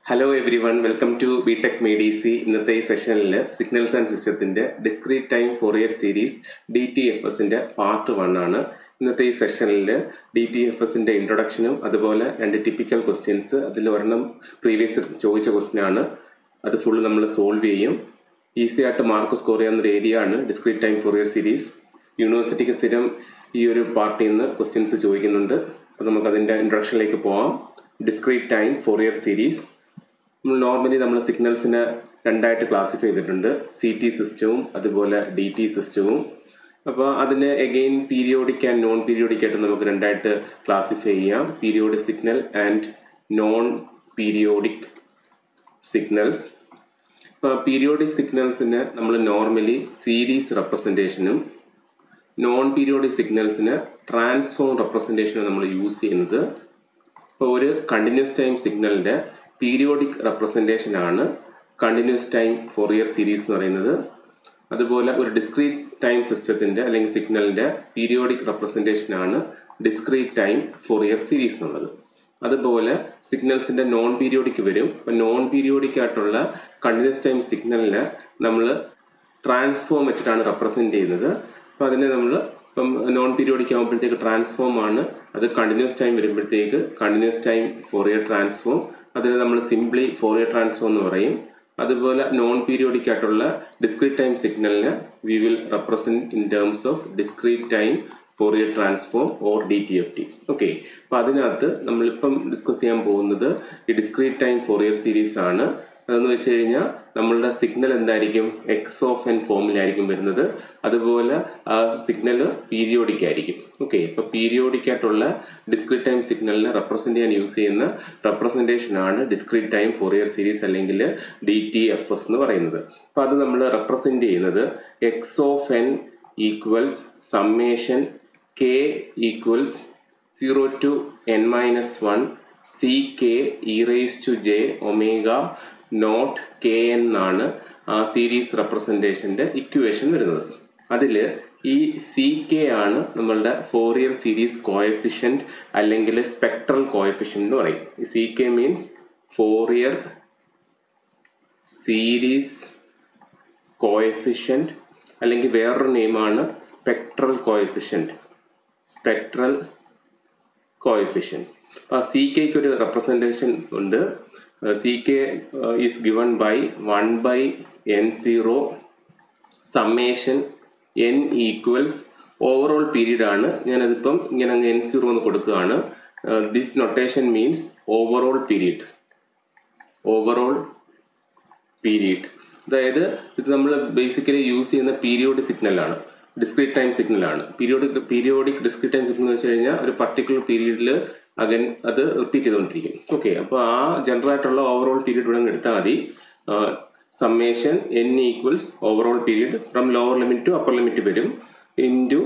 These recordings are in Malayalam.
Hello everyone, welcome to BTech MEDC. ഇന്നത്തെ ഈ സെഷനിൽ സിഗ്നൽസ് ആൻഡ് സിസ്റ്റത്തിന്റെ ഡിസ്ക്രീറ്റ് ടൈം ഫോറിയർ സീരീസ് DTFSന്റെ പാർട്ട് 1 ആണ്. ഇന്നത്തെ ഈ സെഷനിൽ DTFSന്റെ ഇൻട്രൊഡക്ഷനും അതുപോലെ രണ്ട് ടിപ്പിക്കൽ ക്വസ്റ്റ്യൻസ്, അതിൽ ഒരെണ്ണം പ്രീവിയസ് ചോദിച്ച ക്വസ്റ്റ്യൻ ആണ്, അത് ഫുൾ നമ്മൾ സോൾവ് ചെയ്യും. ഈസി ആയിട്ട് മാർക്ക് സ്കോർ ചെയ്യാവുന്ന ഏരിയ ആണ് ഡിസ്ക്രീറ്റ് ടൈം ഫോറിയർ സീരീസ്. യൂണിവേഴ്സിറ്റിക്ക് സ്ഥിരം ഈ ഒരു പാർട്ടിൽ നിന്ന് ക്വസ്റ്റ്യൻസ് ചോദിക്കുന്നുണ്ട്. അപ്പോൾ നമുക്ക് അതിൻ്റെ ഇൻട്രൊഡക്ഷനിലേക്ക് പോകാം. Discrete time Fourier series normally നമ്മൾ സിഗ്നൽസിനെ രണ്ടായിട്ട് ക്ലാസിഫൈ ചെയ്തിട്ടുണ്ട്, CT സിസ്റ്റവും അതുപോലെ DT സിസ്റ്റവും. അപ്പോൾ അതിന് again periodic and non periodic ആയിട്ട് നമുക്ക് രണ്ടായിട്ട് ക്ലാസിഫൈ ചെയ്യാം. Periodic signal and non periodic signals. ഇപ്പോൾ പീരിയോഡിക് സിഗ്നൽസിന് നമ്മൾ നോർമലി സീരീസ് റെപ്രസെൻറ്റേഷനും നോൺ പീരിയോഡിക് സിഗ്നൽസിന് ട്രാൻസ്ഫോം റെപ്രസെൻറ്റേഷനും നമ്മൾ യൂസ് ചെയ്യുന്നത്. ഇപ്പോൾ ഒരു കണ്ടിന്യൂസ് ടൈം സിഗ്നലിൻ്റെ പീരിയോഡിക് റെപ്രസെൻറ്റേഷൻ ആണ് കണ്ടിന്യൂസ് ടൈം ഫോറിയർ സീരീസ് എന്ന് പറയുന്നത്. അതുപോലെ ഒരു ഡിസ്ക്രീറ്റ് ടൈം സിസ്റ്റത്തിൻ്റെ അല്ലെങ്കിൽ സിഗ്നലിൻ്റെ പീരിയോഡിക് റെപ്രസെൻറ്റേഷൻ ആണ് ഡിസ്ക്രീറ്റ് ടൈം ഫോറിയർ സീരീസ് എന്നുള്ളത്. അതുപോലെ സിഗ്നൽസിൻ്റെ നോൺ പീരിയോഡിക് വരും. അപ്പം നോൺ പീരിയോഡിക് ആയിട്ടുള്ള കണ്ടിന്യൂസ് ടൈം സിഗ്നലിനെ നമ്മൾ ട്രാൻസ്ഫോം വെച്ചിട്ടാണ് റെപ്രസെൻറ്റ് ചെയ്യുന്നത്. അപ്പോൾ അതിനെ നമ്മൾ ഇപ്പം നോൺ പീരിയോഡിക് ആകുമ്പോഴത്തേക്ക് ട്രാൻസ്ഫോം ആണ്, അത് കണ്ടിന്യൂസ് ടൈം വരുമ്പോഴത്തേക്ക് കണ്ടിന്യൂസ് ടൈം ഫോറിയർ ട്രാൻസ്ഫോം, അതിന് നമ്മൾ സിംപ്ലി ഫോറിയർ ട്രാൻസ്ഫോം എന്ന് പറയും. അതുപോലെ നോൺ പീരിയോഡിക് ആയിട്ടുള്ള ഡിസ്ക്രീറ്റ് ടൈം സിഗ്നലിനെ we will represent in terms of discrete time Fourier transform or DTFT. Okay, അപ്പോൾ അതിനകത്ത് നമ്മളിപ്പം ഡിസ്കസ് ചെയ്യാൻ പോകുന്നത് ഈ ഡിസ്ക്രീറ്റ് ടൈം ഫോറിയർ സീരീസ് ആണ്. അതെന്ന് വെച്ച് കഴിഞ്ഞാൽ നമ്മളുടെ സിഗ്നൽ എന്തായിരിക്കും, X(n) ഫോമിലായിരിക്കും വരുന്നത്. അതുപോലെ ആ സിഗ്നൽ പീരിയോഡിക് ആയിരിക്കും. ഓക്കെ, ഇപ്പോൾ പീരിയോഡിക് ആയിട്ടുള്ള ഡിസ്ക്രീറ്റ് ടൈം സിഗ്നലിനെ റെപ്രസെൻറ്റ് ചെയ്യാൻ യൂസ് ചെയ്യുന്ന റെപ്രസെൻറ്റേഷൻ ആണ് ഡിസ്ക്രീറ്റ് ടൈം ഫോറിയർ സീരീസ് അല്ലെങ്കിൽ DTFS എന്ന് പറയുന്നത്. അപ്പോൾ അത് നമ്മൾ റെപ്രസെൻറ്റ് ചെയ്യുന്നത് X(n) equals summation K equals 0 to n-1 CK e⁻j omega naught KN ആണ് ആ സീരീസ് റെപ്രസെൻറ്റേഷൻ്റെ ഇക്വേഷൻ വരുന്നത്. അതിൽ ഈ CK ആണ് നമ്മളുടെ ഫോറിയർ സീരീസ് കോഎഫിഷ്യൻറ്റ് അല്ലെങ്കിൽ സ്പെക്ട്രൽ കോഎഫിഷ്യൻറ്റ് എന്ന് പറയും. ഈ CK means Fourier series coefficient, അല്ലെങ്കിൽ വേറൊരു നെയിമാണ് സ്പെക്ട്രൽ കോഎഫിഷ്യൻറ്റ്. Spectral coefficient. അപ്പോൾ CKക്ക് ഒരു റെപ്രസെൻറ്റേഷൻ ഉണ്ട്. CK is given by 1/n0 summation n equals overall period ആണ്. ഞാനതിപ്പം ഇങ്ങനെ അങ്ങ് n0 എന്ന് കൊടുക്കുകയാണ്. This notation means overall period. Overall period, അതായത് ഇത് നമ്മൾ ബേസിക്കലി യൂസ് ചെയ്യുന്ന പീരിയോഡിക് സിഗ്നലാണ്, ഡിസ്ക്രീറ്റ് ടൈം സിഗ്നലാണ്. പീരിയോഡിക് ഡിസ്ക്രീറ്റ് ടൈം സിഗ്നൽ എന്ന് വെച്ച് കഴിഞ്ഞാൽ ഒരു പർട്ടിക്കുലർ പീരീഡിൽ അഗൻ അത് റിപ്പീറ്റ് ചെയ്തുകൊണ്ടിരിക്കും. ഓക്കെ, അപ്പോൾ ആ ജനറൽ ആയിട്ടുള്ള ഓവറോൾ പീരീഡ് ഇവിടെ എടുത്താൽ മതി. Summation n equals overall period from lower limit to upper limit വരും into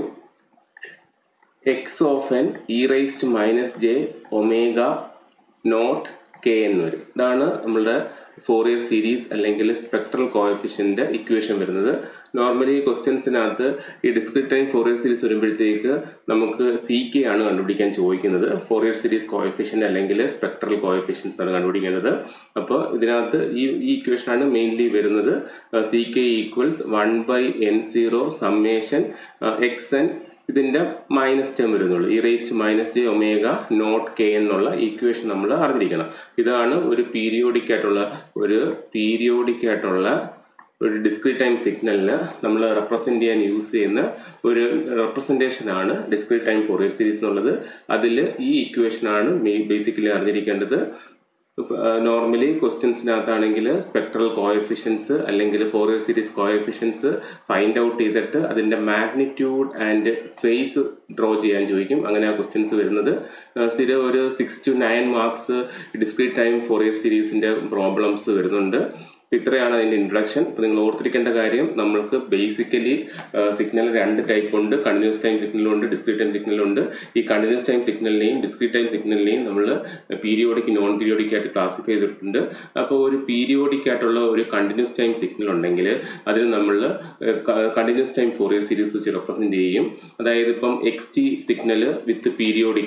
X(n) e⁻j omega naught KN വരും. ഇതാണ് നമ്മളുടെ ഫോറിയർ സീരീസ് അല്ലെങ്കിൽ സ്പെക്ട്രൽ കോഎഫിഷ്യൻ്റെ ഇക്വേഷൻ വരുന്നത്. നോർമലി ക്വസ്റ്റ്യൻസിനകത്ത് ഈ ഡിസ്ക്രീറ്റ് ടൈം ഫോറിയർ സീരീസ് വരുമ്പോഴത്തേക്ക് നമുക്ക് CK ആണ് കണ്ടുപിടിക്കാൻ ചോദിക്കുന്നത്. ഫോറിയർ സീരീസ് കോഎഫിഷ്യൻ്റ് അല്ലെങ്കിൽ സ്പെക്ട്രൽ കോഎഫിഷ്യൻസ് ആണ് കണ്ടുപിടിക്കേണ്ടത്. അപ്പോൾ ഇതിനകത്ത് ഈ ഇക്വേഷനാണ് മെയിൻലി വരുന്നത്. CK ഈക്വൽസ് 1/n0 സമ്മേഷൻ XN, ഇതിൻ്റെ മൈനസ് ടേം വരുന്നുള്ളൂ, e⁻j omega നോട്ട് KN എന്നുള്ള ഇക്വേഷൻ നമ്മൾ അറിഞ്ഞിരിക്കണം. ഇതാണ് ഒരു പീരിയോഡിക് ആയിട്ടുള്ള ഒരു ഡിസ്ക്രീറ്റ് ടൈം സിഗ്നലിന് നമ്മൾ റെപ്രസെൻറ്റ് ചെയ്യാൻ യൂസ് ചെയ്യുന്ന ഒരു റെപ്രസെൻറ്റേഷനാണ് ഡിസ്ക്രീറ്റ് ടൈം ഫോറിയർ സീരീസ് എന്നുള്ളത്. അതിൽ ഈ ഇക്വേഷനാണ് ബേസിക്കലി അറിഞ്ഞിരിക്കേണ്ടത്. നോർമലി ക്വസ്റ്റ്യൻസിനകത്താണെങ്കിൽ സ്പെക്ട്രൽ കോഎഫിഷ്യൻസ് അല്ലെങ്കിൽ Fourier series coefficients find out ചെയ്തിട്ട് അതിൻ്റെ മാഗ്നിറ്റ്യൂഡ് ആൻഡ് ഫേസ് ഡ്രോ ചെയ്യാൻ ചോദിക്കും. അങ്ങനെ ആ ക്വസ്റ്റ്യൻസ് വരുന്നത്. സ്ഥിരം ഒരു 6 to 9 marks discrete time Fourier സീരീസിൻ്റെ പ്രോബ്ലംസ് വരുന്നുണ്ട്. ഇത്രയാണ് അതിൻ്റെ ഇൻട്രൊഡക്ഷൻ. ഇപ്പോൾ നിങ്ങൾ ഓർത്തിരിക്കേണ്ട കാര്യം, നമ്മൾക്ക് ബേസിക്കലി സിഗ്നൽ രണ്ട് ടൈപ്പ് ഉണ്ട്, കണ്ടിന്യൂസ് ടൈം സിഗ്നലുണ്ട്, ഡിസ്ക്രീറ്റ് ടൈം സിഗ്നലുണ്ട്. ഈ കണ്ടിന്യൂസ് ടൈം സിഗ്നലിനെയും ഡിസ്ക്രീറ്റ് ടൈം സിഗ്നലിനെയും നമ്മൾ പീരിയോഡിക് നോൺ പീരിയോഡിക് ആയിട്ട് ക്ലാസിഫൈ ചെയ്തിട്ടുണ്ട്. അപ്പോൾ ഒരു പീരിയോഡിക് ആയിട്ടുള്ള ഒരു കണ്ടിന്യൂസ് ടൈം സിഗ്നൽ ഉണ്ടെങ്കിൽ അതിന് നമ്മൾ കണ്ടിന്യൂസ് ടൈം ഫോറിയർ സീരീസ് വെച്ച് റെപ്രസെൻറ്റ് ചെയ്യും. അതായത് ഇപ്പം XT സിഗ്നൽ വിത്ത് പീരിയോഡിക്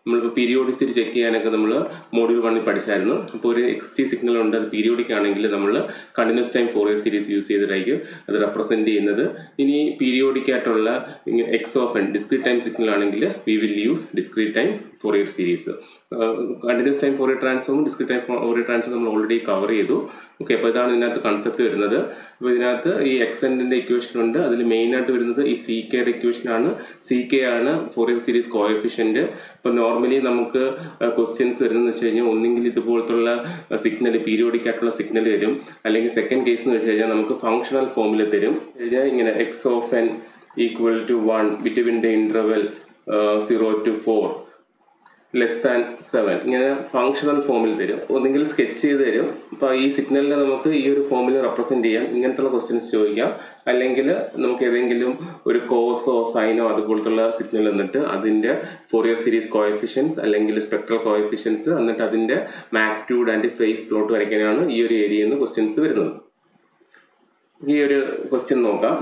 നമ്മളിപ്പോൾ പീരിയോഡിസിറ്റി ചെക്ക് ചെയ്യാനൊക്കെ നമ്മൾ മോഡ്യൂൾ 1 പഠിച്ചായിരുന്നു. അപ്പോൾ ഒരു എക്സ് ടി സിഗ്നൽ ഉണ്ട്, അത് പീരിയോഡിക് ആണെങ്കിൽ നമ്മൾ continuous time Fourier series use ചെയ്തിട്ടായിരിക്കും അത് റെപ്രസെൻറ്റ് ചെയ്യുന്നത്. ഇനി പീരിയോഡിക് ആയിട്ടുള്ള x of n discrete time signal ആണെങ്കിൽ we will use discrete time Fourier series. Continuous time Fourier ട്രാൻസ്ഫോമും ഡിസ്ക്രീറ്റ് ടൈം ഫോറിയർ ട്രാൻസ്ഫോം നമ്മൾ ഓൾറെഡി കവർ ചെയ്തു. ഓക്കെ, അപ്പോൾ ഇതാണ് ഇതിനകത്ത് കൺസെപ്റ്റ് വരുന്നത്. അപ്പോൾ ഇതിനകത്ത് ഈ എക്സ് എൻ്റെ ഇക്വേഷൻ ഉണ്ട്, അതിൽ മെയിനായിട്ട് വരുന്നത് ഈ സി കെയുടെ ഇക്വേഷൻ ആണ്. സി കെ ആണ് ഫോറിയർ സീരീസ് കോഎഫിഷ്യന്റ്. ഇപ്പോൾ നോർമലി നമുക്ക് ക്വസ്റ്റ്യൻസ് വരുന്നതെന്ന് വെച്ച് കഴിഞ്ഞാൽ ഒന്നെങ്കിൽ ഇതുപോലത്തുള്ള സിഗ്നൽ പീരിയോഡിക് ആയിട്ടുള്ള സിഗ്നൽ തരും, അല്ലെങ്കിൽ സെക്കൻഡ് കേസ് എന്ന് വെച്ച് കഴിഞ്ഞാൽ നമുക്ക് ഫങ്ഷണൽ ഫോമിൽ തരും. ഇങ്ങനെ x of n equal to 1 between the interval 0 to 4 less than 7 ഇങ്ങനെ ഫങ്ഷണൽ ഫോമിൽ തരും, ഒന്നെങ്കിൽ സ്കെച്ച് ചെയ്ത് തരും. അപ്പോൾ ഈ സിഗ്നലിനെ നമുക്ക് ഈ ഒരു ഫോമിൽ റെപ്രസെന്റ് ചെയ്യാം, ഇങ്ങനത്തുള്ള ക്വസ്റ്റ്യൻസ് ചോദിക്കാം. അല്ലെങ്കിൽ നമുക്ക് ഏതെങ്കിലും ഒരു കോസോ സൈനോ അതുപോലത്തുള്ള സിഗ്നൽ എന്നിട്ട് അതിന്റെ ഫോറിയർ സീരീസ് കോഎഫിഷ്യൻസ് അല്ലെങ്കിൽ സ്പെക്ട്രൽ കോഎഫിഷ്യൻസ് എന്നിട്ട് അതിന്റെ മാഗ്നിറ്റ്യൂഡ് ആൻഡ് ഫേസ് പ്ലോട്ട് വരയ്ക്കാനാണ് ഈ ഒരു ഏരിയയിൽ നിന്ന് ക്വസ്റ്റ്യൻസ് വരുന്നത്. ഈ ഒരു ക്വസ്റ്റ്യൻ നോക്കാം.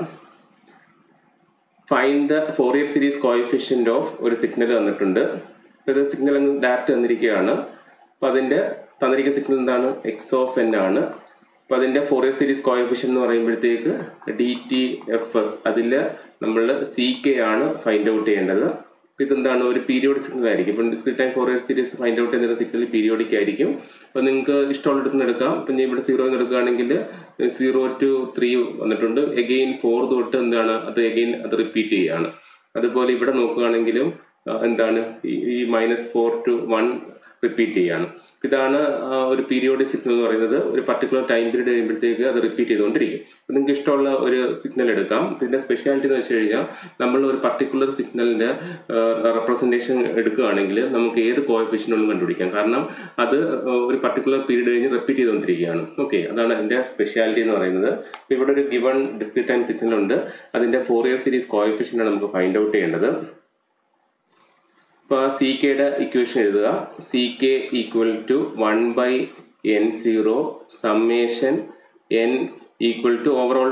Find the Fourier series coefficient of ഒരു സിഗ്നൽ തന്നിട്ടുണ്ട്. ഇത് സിഗ്നൽ അങ്ങ് ഡയറക്റ്റ് തന്നിരിക്കുകയാണ്. അപ്പോൾ അതിൻ്റെ തന്നിരിക്കുന്ന സിഗ്നൽ എന്താണ്? എക്സ് ഓഫ് എൻ ആണ്. അപ്പോൾ അതിൻ്റെ ഫോറിയർ സീരീസ് കോഎഫിഷ്യൻ എന്ന് പറയുമ്പോഴത്തേക്ക് DTFS, അതിൽ നമ്മൾ CK ആണ് ഫൈൻഡ് ഔട്ട് ചെയ്യേണ്ടത്. അപ്പോൾ ഇതെന്താണ്? ഒരു പീരിയോഡിക് സിഗ്നൽ ആയിരിക്കും. ഇപ്പം discrete time Fourier series find out ചെയ്യുന്ന സിഗ്നൽ പീരിയോഡിക് ആയിരിക്കും. അപ്പോൾ നിങ്ങൾക്ക് ഇഷ്ടമുള്ളിടത്ത് എടുക്കാം. ഇപ്പം ഞാൻ ഇവിടെ 0 എടുക്കുകയാണെങ്കിൽ 0 to 3 വന്നിട്ടുണ്ട്. എഗെയിൻ 4 തൊട്ട് എന്താണ് അത് എഗെയിൻ അത് റിപ്പീറ്റ് ചെയ്യുകയാണ്. അതുപോലെ ഇവിടെ നോക്കുകയാണെങ്കിലും എന്താണ് ഈ -4 to 1 റിപ്പീറ്റ് ചെയ്യാണ്. ഇതാണ് ഒരു പീരിയോഡിക് സിഗ്നൽ എന്ന് പറയുന്നത്. ഒരു പർട്ടിക്കുലർ ടൈം പീരീഡ് കഴിയുമ്പോഴത്തേക്ക് അത് റിപ്പീറ്റ് ചെയ്തുകൊണ്ടിരിക്കും. അപ്പം നിങ്ങൾക്ക് ഇഷ്ടമുള്ള ഒരു സിഗ്നൽ എടുക്കാം. ഇതിൻ്റെ സ്പെഷ്യാലിറ്റി എന്ന് വെച്ച് കഴിഞ്ഞാൽ നമ്മൾ ഒരു പർട്ടിക്കുലർ സിഗ്നലിൻ്റെ റെപ്രസെൻറ്റേഷൻ എടുക്കുകയാണെങ്കിൽ നമുക്ക് ഏത് കോഎഫിഷ്യൻ്റും കണ്ടുപിടിക്കാം. കാരണം അത് ഒരു പർട്ടിക്കുലർ പീരീഡ് കഴിഞ്ഞ് റിപ്പീറ്റ് ചെയ്തുകൊണ്ടിരിക്കുകയാണ്. ഓക്കെ, അതാണ് അതിൻ്റെ സ്പെഷ്യാലിറ്റി എന്ന് പറയുന്നത്. ഇവിടെ ഒരു ഗിവൺ ഡിസ്ക്രീറ്റ് ടൈം സിഗ്നൽ ഉണ്ട്, അതിൻ്റെ ഫോറിയർ സീരീസ് കോഎഫിഷ്യൻ്റാണ് നമുക്ക് ഫൈൻഡ് ഔട്ട് ചെയ്യേണ്ടത്. അപ്പോൾ CKയുടെ ഇക്വേഷൻ എഴുതുക. CK equal to 1/N0 summation N equal to overall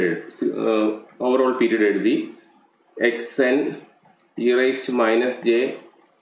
period എഴുതി XN e⁻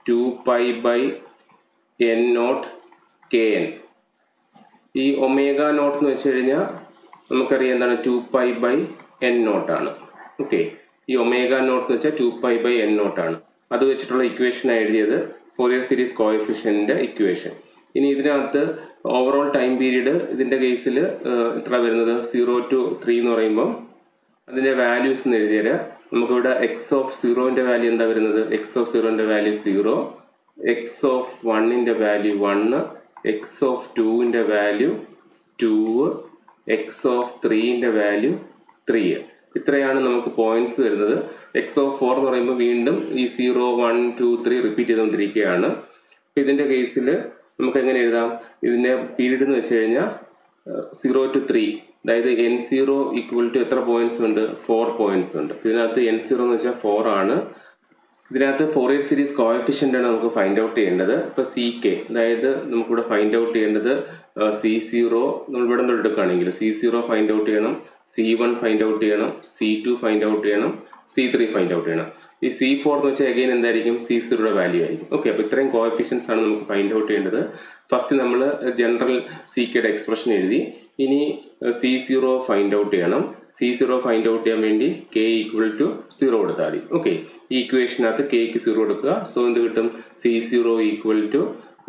-j2π/N0 kn. ഈ ഒമേഗ നോട്ട് എന്ന് വെച്ച് കഴിഞ്ഞാൽ നമുക്കറിയാം എന്താണ് 2π/N0 ആണ്. ഓക്കെ, ഈ ഒമേഗ നോട്ട് എന്ന് വെച്ചാൽ 2π/N0 ആണ്. അത് വെച്ചിട്ടുള്ള ഇക്വേഷൻ എഴുതിയത് ഫോറിയർ സീരീസ് കോഎഫിഷ്യന്റിന്റെ ഇക്വേഷൻ. ഇനി ഇതിനകത്ത് ഓവറോൾ ടൈം പീരീഡ് ഇതിന്റെ കേസിൽ എത്ര വരുന്നത്? 0 to 3 എന്ന് പറയുമ്പോൾ അതിന്റെ വാല്യൂസ് എന്ന് എഴുതിയാൽ നമുക്കിവിടെ എക്സ് ഓഫ് 0ന്റെ വാല്യൂ എന്താ വരുന്നത്? എക്സ് ഓഫ് 0ന്റെ വാല്യൂ 0, എക്സ് ഓഫ് 1ന്റെ വാല്യൂ 1, എക്സ് ഓഫ് 2ന്റെ വാല്യൂ 2, എക്സ് ഓഫ് 3ന്റെ വാല്യൂ 3. ഇത്രയാണ് നമുക്ക് പോയിന്റ്സ് വരുന്നത്. എക്സ് ഓഫ് 4 എന്ന് പറയുമ്പോൾ വീണ്ടും ഈ 0, 1, 2, 3 റിപ്പീറ്റ് ചെയ്തുകൊണ്ടിരിക്കുകയാണ്. അപ്പോൾ ഇതിൻ്റെ കേസിൽ നമുക്ക് എങ്ങനെ എഴുതാം? ഇതിൻ്റെ പീരീഡ് എന്ന് വെച്ച് കഴിഞ്ഞാൽ 0 to 3, അതായത് N0 ഈക്വൽ ടു എത്ര പോയിന്റ്സ് ഉണ്ട്? 4 പോയിന്റ്സ് ഉണ്ട്. ഇതിനകത്ത് N0 എന്ന് വെച്ചാൽ 4 ആണ്. ഇതിനകത്ത് ഫോറിയർ സീരീസ് കോഎഫിഷ്യന്റ് ആണ് നമുക്ക് ഫൈൻഡ് ഔട്ട് ചെയ്യേണ്ടത്. ഇപ്പോൾ CK, അതായത് നമുക്കിവിടെ ഫൈൻഡ് ഔട്ട് ചെയ്യേണ്ടത് C0 നമ്മൾ ഇവിടെ നിന്ന് എടുക്കുകയാണെങ്കിൽ C0 ഫൈൻഡ് ഔട്ട് ചെയ്യണം, C1 ഫൈൻഡ് ഔട്ട് ചെയ്യണം, C2 ഫൈൻഡ് ഔട്ട് ചെയ്യണം, C3 ഫൈൻഡ് ഔട്ട് ചെയ്യണം. ഈ C4 എന്ന് വെച്ചാൽ അഗെയിൻ എന്തായിരിക്കും? C0യുടെ വാല്യൂ ആയിരിക്കും. ഓക്കെ, അപ്പോൾ ഇത്രയും കോഎഫിഷ്യൻസ് ആണ് നമുക്ക് ഫൈൻഡ് ഔട്ട് ചെയ്യേണ്ടത്. ഫസ്റ്റ് നമ്മൾ ജനറൽ CKയുടെ എക്സ്പ്രഷൻ എഴുതി. ഇനി C0 ഫൈൻഡ് ഔട്ട് ചെയ്യണം. C0 ഫൈൻഡ് ഔട്ട് ചെയ്യാൻ വേണ്ടി K ഈക്വൽ ടു 0 കൊടുത്താൽ മതി. ഓക്കെ, ഈ ഇക്വേഷനകത്ത് Kക്ക് 0 കൊടുക്കുക. സോ എന്ത് കിട്ടും? C0 ഈക്വൽ ടു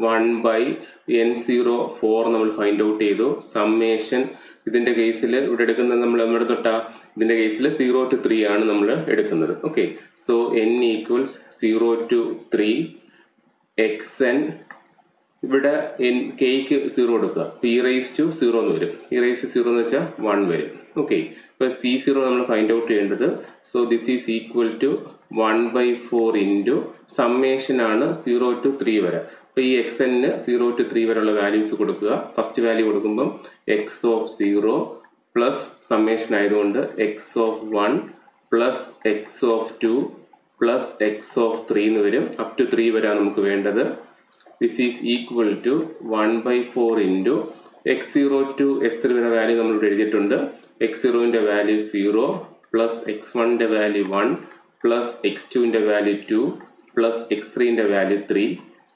1/N0 4 നമ്മൾ ഫൈൻഡ് ഔട്ട് ചെയ്തു. സമ്മേഷൻ ഇതിന്റെ കേസിൽ ഇവിടെ എടുക്കുന്നത് നമ്മൾ എവിടെ തൊട്ടാ? ഇതിന്റെ കേസിൽ 0 to 3 ആണ് നമ്മൾ എടുക്കുന്നത്. Okay, so N equals 0 to 3 XN. ഇവിടെ Kക്ക് 0 കൊടുക്കുക. e⁻0 എന്ന് വരും. e⁻0 എന്ന് വെച്ചാൽ 1 വരും. ഓക്കെ, ഇപ്പോൾ C0 നമ്മൾ ഫൈൻഡ് ഔട്ട് ചെയ്യേണ്ടത്. So this is equal to 1/4 into summation ആണ് 0 to 3 വരെ. അപ്പോൾ ഈ XN 0 to 3 വരെയുള്ള വാല്യൂസ് കൊടുക്കുക. ഫസ്റ്റ് വാല്യൂ കൊടുക്കുമ്പം എക്സ് ഓഫ് 0 പ്ലസ് സമ്മേഷൻ ആയതുകൊണ്ട് x of 1 plus x of 2 plus x of 3 എന്ന് വരും. അപ് ടു 3 വരെയാണ് നമുക്ക് വേണ്ടത്. This is equal to 1/4 into x0 to x3 വരെ വാല്യൂ നമ്മളിവിടെ എഴുതിയിട്ടുണ്ട്. x0ന്റെ വാല്യൂ 0 പ്ലസ് x1ന്റെ വാല്യൂ 1 പ്ലസ് x2ന്റെ വാല്യൂ 2 പ്ലസ് x3ന്റെ value 3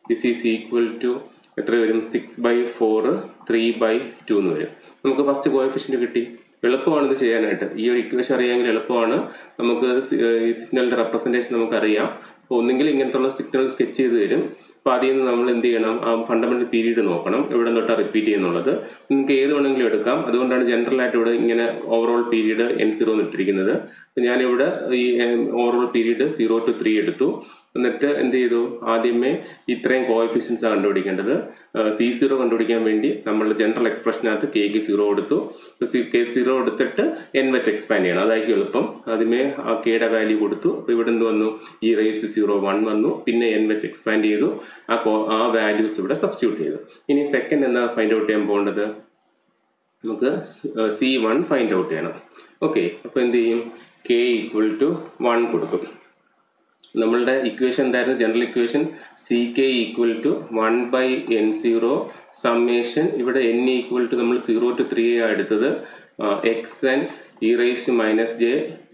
this is equal to എത്ര വരും? 6/4 3/2 എന്ന് വരും. നമുക്ക് ഫസ്റ്റ് കോഎഫിഷ്യന്റ് കിട്ടി. എളുപ്പമാണ് ഇത് ചെയ്യാനായിട്ട്. ഈ ഒരു ഇക്വേഷൻ അറിയാമെങ്കിൽ എളുപ്പമാണ്. നമുക്ക് ഈ സിഗ്നലിന്റെ റെപ്രസെന്റേഷൻ നമുക്കറിയാം. അപ്പോൾ ഒന്നെങ്കിൽ ഇങ്ങനത്തുള്ള സിഗ്നൽ സ്കെച്ച് ചെയ്ത് തരും. അപ്പോൾ അതിൽ നിന്ന് നമ്മൾ എന്ത് ചെയ്യണം? ആ ഫണ്ടമെന്റൽ പീരീഡ് നോക്കണം, എവിടെ തൊട്ടാണ് റിപ്പീറ്റ് ചെയ്യുന്നുള്ളത്. നിങ്ങൾക്ക് ഏത് വേണമെങ്കിലും എടുക്കാം. അതുകൊണ്ടാണ് ജനറൽ ആയിട്ട് ഇവിടെ ഇങ്ങനെ ഓവറോൾ പീരീഡ് N0 എന്ന് ഇട്ടിരിക്കുന്നത്. ഞാനിവിടെ ഈ ഓവറോൾ പീരീഡ് 0 to 3 എടുത്തു. എന്നിട്ട് എന്ത് ചെയ്തു? ആദ്യമേ ഇത്രയും കോഎഫിഷ്യൻസ് കണ്ടുപിടിക്കേണ്ടത്. C0 കണ്ടുപിടിക്കാൻ വേണ്ടി നമ്മൾ ജനറൽ എക്സ്പ്രഷനകത്ത് Kക്ക് 0 കൊടുത്തു. K0 എടുത്തിട്ട് N വെച്ച് എക്സ്പാൻഡ് ചെയ്യണം, അതായിരിക്കും എളുപ്പം. ആദ്യമേ ആ Kയുടെ വാല്യൂ കൊടുത്തു. അപ്പോൾ ഇവിടെ എന്ത് വന്നു? e⁻0 1 വന്നു. പിന്നെ N വെച്ച് എക്സ്പാൻഡ് ചെയ്തു. ആ വാല്യൂസ് ഇവിടെ സബ്സ്റ്റിറ്റ്യൂട്ട് ചെയ്തു. ഇനി സെക്കൻഡ് എന്താ ഫൈൻഡ് ഔട്ട് ചെയ്യാൻ പോകേണ്ടത്? നമുക്ക് C1 ഫൈൻഡ് ഔട്ട് ചെയ്യണം. ഓക്കെ, അപ്പോൾ എന്ത് ചെയ്യും? K = 1 കൊടുക്കും. നമ്മളുടെ ഇക്വേഷൻ എന്തായിരുന്നു? General equation CK = 1/N0 summation. ഇവിടെ N = നമ്മൾ 0 to 3 എടുത്തത്. xn e⁻j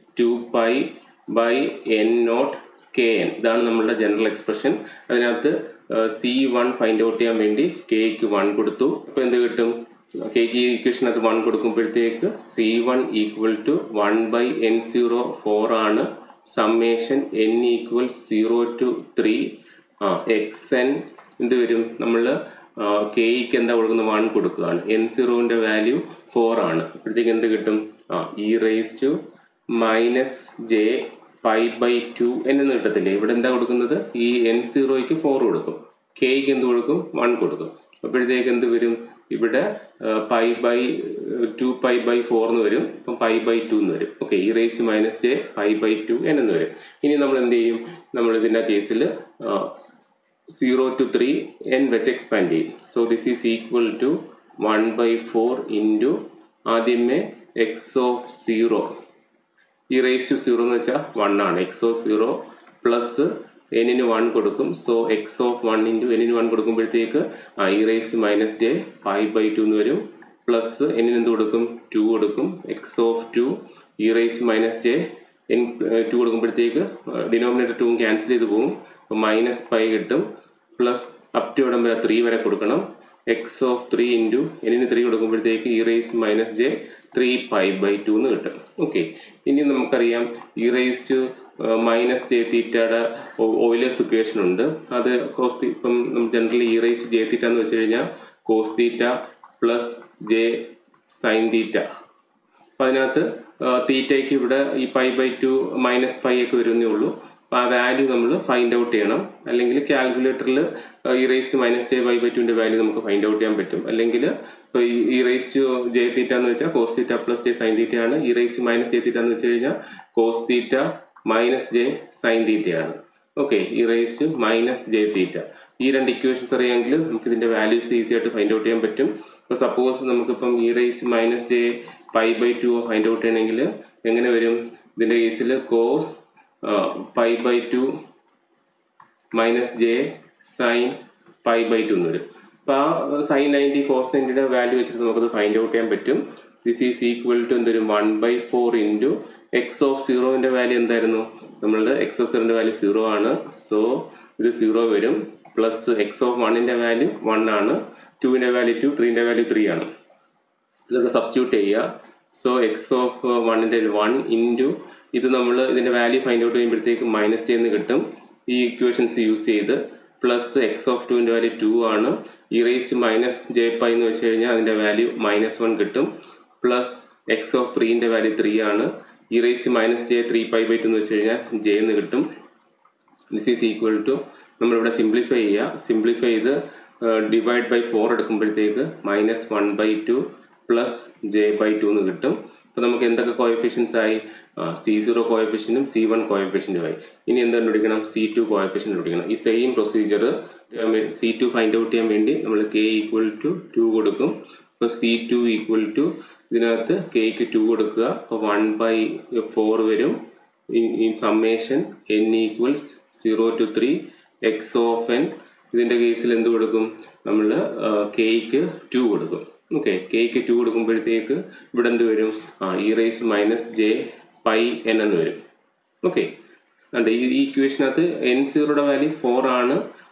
2π/N0 kn. ഇതാണ് നമ്മളുടെ ജനറൽ എക്സ്പ്രഷൻ. അതിനകത്ത് C1 ഫൈൻഡ് ഔട്ട് ചെയ്യാൻ വേണ്ടി Kക്ക് 1 കൊടുത്തു. അപ്പോൾ എന്ത് കിട്ടും? Kക്ക് ഈ ഇക്വേഷനകത്ത് 1 കൊടുക്കുമ്പോഴത്തേക്ക് C1 = 1/N0 4 ആണ്. സമ്മേഷൻ N = 0 to 3 xn എന്ത് വരും? നമ്മൾ Kക്ക് എന്താ കൊടുക്കുന്നത്? 1 കൊടുക്കുകയാണ്. N0ന്റെ വാല്യൂ 4 ആണ്. അപ്പോഴത്തേക്ക് എന്ത് കിട്ടും? e⁻ - j π/2 എന്ന് കിട്ടത്തില്ലേ? ഇവിടെ എന്താ കൊടുക്കുന്നത്? ഈ N0ക്ക് 4 കൊടുക്കും, Kക്ക് എന്ത് കൊടുക്കും? 1 കൊടുക്കും. അപ്പോഴത്തേക്ക് എന്ത് വരും? ഇവിടെ 2π/4 എന്ന് വരും. അപ്പം π/2 എന്ന് വരും. ഓക്കെ, e⁻ - j π/2 എന്ന് വരും. ഇനി നമ്മൾ എന്ത് ചെയ്യും? നമ്മൾ ഇതിന്റെ കേസിൽ 0 to 3 N വെച്ച് എക്സ്പാൻഡ് ചെയ്യും. So this is equal to 1/4 into ആദ്യമേ x(0) e⁻0 എന്ന് വെച്ചാൽ 1 ആണ്. x(0) പ്ലസ് N-ന് 1 കൊടുക്കും. സോ x(1) ഇൻറ്റു N-ന് 1 കൊടുക്കുമ്പോഴത്തേക്ക് e⁻ - j π/2 എന്ന് വരും. പ്ലസ് N-ന് എന്ത് കൊടുക്കും? 2 കൊടുക്കും. x(2) e⁻ - j N2 കൊടുക്കുമ്പോഴത്തേക്ക് ഡിനോമിനേറ്റർ 2 ക്യാൻസൽ ചെയ്ത് പോകും. -π കിട്ടും. പ്ലസ് അപ് ടു ഇടം വരെ 3 വരെ കൊടുക്കണം. x(3) ഇൻറ്റു N-ന് 3 കൊടുക്കുമ്പോഴത്തേക്ക് e⁻ - j 3π/2 എന്ന് കിട്ടും. ഓക്കെ, ഇനി നമുക്കറിയാം e⁻ - j തീറ്റയുടെ ഓയിലേഴ്സ് ഇക്വേഷൻ ഉണ്ട്. അത് ഇപ്പം ജനറലി e⁻j എന്ന് വെച്ച് കഴിഞ്ഞാൽ cos theta plus j sine theta. അപ്പം അതിനകത്ത് തീറ്റയ്ക്ക് ഇവിടെ ഈ π/2 -π ഒക്കെ വരുന്നേ ഉള്ളൂ. അപ്പോൾ ആ വാല്യൂ നമ്മൾ ഫൈൻഡ് ഔട്ട് ചെയ്യണം. അല്ലെങ്കിൽ കാൽക്കുലേറ്ററിൽ e⁻ - j π/2ന്റെ വാല്യൂ നമുക്ക് ഫൈൻഡ് ഔട്ട് ചെയ്യാൻ പറ്റും. അല്ലെങ്കിൽ ഇപ്പോൾ e⁻j എന്ന് വെച്ചാൽ cos theta plus j sine തീറ്റയാണ്. e⁻ - j എന്ന് വെച്ച് കഴിഞ്ഞാൽ cos theta minus j sine തീറ്റയാണ്. Okay, e⁻ - j. ഈ രണ്ട് ഇക്വേഷൻസ് അറിയാമെങ്കിൽ നമുക്ക് ഇതിന്റെ വാല്യൂസ് ഈസി ആയിട്ട് ഫൈൻഡ് ഔട്ട് ചെയ്യാൻ പറ്റും. ഇപ്പോൾ സപ്പോസ് നമുക്കിപ്പം e⁻ - j π/2 ഫൈൻഡ് ഔട്ട് ചെയ്യണമെങ്കിൽ എങ്ങനെ വരും? ഇതിന്റെ കേസിൽ കോസ് π/2 മൈനസ് j സൈൻ π/2 എന്ന് വരും. അപ്പോൾ ആ സൈൻ 90 കോസ് 90യുടെ വാല്യൂ വെച്ചിട്ട് നമുക്കത് ഫൈൻഡ് ഔട്ട് ചെയ്യാൻ പറ്റും. ദിസ് ഈസ് ഈക്വൽ ടു എന്തൊരു 1/4 ഇൻറ്റു x(0)ന്റെ വാല്യൂ എന്തായിരുന്നു? നമ്മളുടെ x(0)ന്റെ വാല്യൂ 0 ആണ്. സോ ഇത് 0 വരും. പ്ലസ് x(1)ന്റെ വാല്യൂ 1 ആണ്. 2ന്റെ വാല്യൂ 2, 3ന്റെ വാല്യൂ 3 ആണ്. ഇതൊക്കെ സബ്സ്റ്റിറ്റ്യൂട്ട് ചെയ്യുക. സോ x(1)ന്റെ 1 ഇൻറ്റു ഇത് നമ്മൾ ഇതിന്റെ വാല്യൂ ഫൈൻഡ് ഔട്ട് ചെയ്യുമ്പോഴത്തേക്ക് മൈനസ് ചെയ്യുന്ന കിട്ടും. ഈ ഇക്വേഷൻസ് യൂസ് ചെയ്ത് പ്ലസ് x(2)ന്റെ വാല്യൂ 2 ആണ്. e⁻ - j π എന്ന് വെച്ച് കഴിഞ്ഞാൽ അതിന്റെ വാല്യൂ -1 കിട്ടും. പ്ലസ് x(3)ന്റെ വാല്യൂ 3 ആണ്. e⁻ - j 3π/2 എന്ന് വെച്ച് കഴിഞ്ഞാൽ j എന്ന് കിട്ടും. ദിസ് ഈസ് ഈക്വൽ ടു നമ്മളിവിടെ സിംപ്ലിഫൈ ചെയ്യുക. സിംപ്ലിഫൈ ചെയ്ത് ഡിവൈഡ് ബൈ 4 എടുക്കുമ്പോഴത്തേക്ക് -1/2 പ്ലസ് j/2 എന്ന് കിട്ടും. അപ്പോൾ നമുക്ക് എന്തൊക്കെ കോഎഫിഷ്യൻസ് ആയി? C0 കോഎഫിഷ്യൻറ്റും C1 കോഎഫിഷ്യൻറ്റും ആയി. ഇനി എന്ത് കണ്ടുപിടിക്കണം? C2 കോഎഫിഷ്യൻറ്റ് കണ്ടുപിടിക്കണം. ഈ same procedure C2 find out ചെയ്യാൻ വേണ്ടി നമ്മൾ K = 2 കൊടുക്കും. അപ്പോൾ C2 = ഇതിനകത്ത് Kക്ക് 2 കൊടുക്കുക. അപ്പോൾ 1/4 വരും. ഈ സമ്മേഷൻ N = 0 to 3 x(n). ഇതിൻ്റെ കേസിൽ എന്ത് കൊടുക്കും? നമ്മൾ Kക്ക് 2 കൊടുക്കും. ഓക്കെ, Kക്ക് 2 കൊടുക്കുമ്പോഴത്തേക്ക് ഇവിടെ എന്ത് വരും? e⁻ - j πn എന്ന് വരും. ഓക്കെ, ഈ ഇക്വേഷനകത്ത് N0യുടെ വാല്യൂ 4 ആണ്.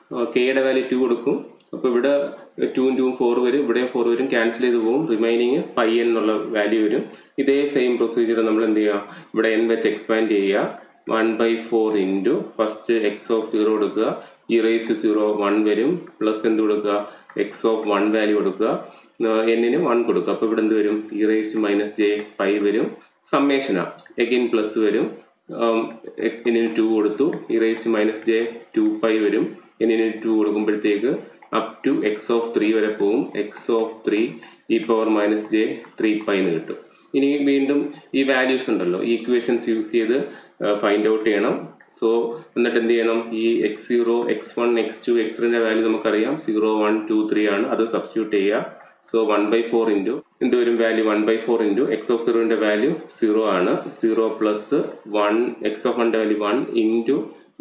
കെയുടെ വാല്യൂ 2 കൊടുക്കും. അപ്പോൾ ഇവിടെ 2 2 4 വരും, ഇവിടെ 4 വരും, ക്യാൻസൽ ചെയ്ത് പോകും. റിമൈനിങ് പൈ n എന്നുള്ള വാല്യൂ വരും. ഇതേ സെയിം പ്രൊസീജിയർ നമ്മൾ എന്ത് ചെയ്യുക, ഇവിടെ n വെച്ച് എക്സ്പാൻഡ് ചെയ്യുക. 1/4 ഇൻറ്റു ഫസ്റ്റ് എക്സ് ഓഫ് 0 കൊടുക്കുക, e⁻0 1 വരും, പ്ലസ് എന്ത് കൊടുക്കുക, എക്സ് ഓഫ് 1 വാല്യൂ കൊടുക്കുക, എന്നിന് 1 കൊടുക്കുക. അപ്പോൾ ഇവിടെ എന്ത് വരും, e⁻j വരും. സമ്മേഷനാണ്, എഗെയിൻ പ്ലസ് വരും, എന്നിന് 2 കൊടുത്തു, e⁻j 2π വരും, എന്നിന് 2 കൊടുക്കുമ്പോഴത്തേക്ക് അപ് ടു എക്സ് ഓഫ് 3 വരെ പോകും. എക്സ് ഓഫ് 3 e⁻j 3π എന്ന് കിട്ടും. ഇനി വീണ്ടും ഈ വാല്യൂസ് ഉണ്ടല്ലോ, ഈ ഇക്വേഷൻസ് യൂസ് ചെയ്ത് ഫൈൻഡ് ഔട്ട് ചെയ്യണം. സോ എന്നിട്ട് എന്ത് ചെയ്യണം, ഈ x0 x1 x2 x3ന്റെ വാല്യൂ നമുക്കറിയാം 0 1 2 3 ആണ്, അത് സബ്സ്റ്റിറ്റ്യൂട്ട് ചെയ്യുക. സോ 1/4 ഇൻറ്റു എന്ത് വരും, വാല്യൂ 1/4 ഇൻറ്റു എക്സ് ഓഫ് 0ന്റെ വാല്യൂ 0 ആണ്, 0 പ്ലസ് 1 എക്സ് ഓഫ് 1ന്റെ വാല്യൂ 1 ഇൻറ്റു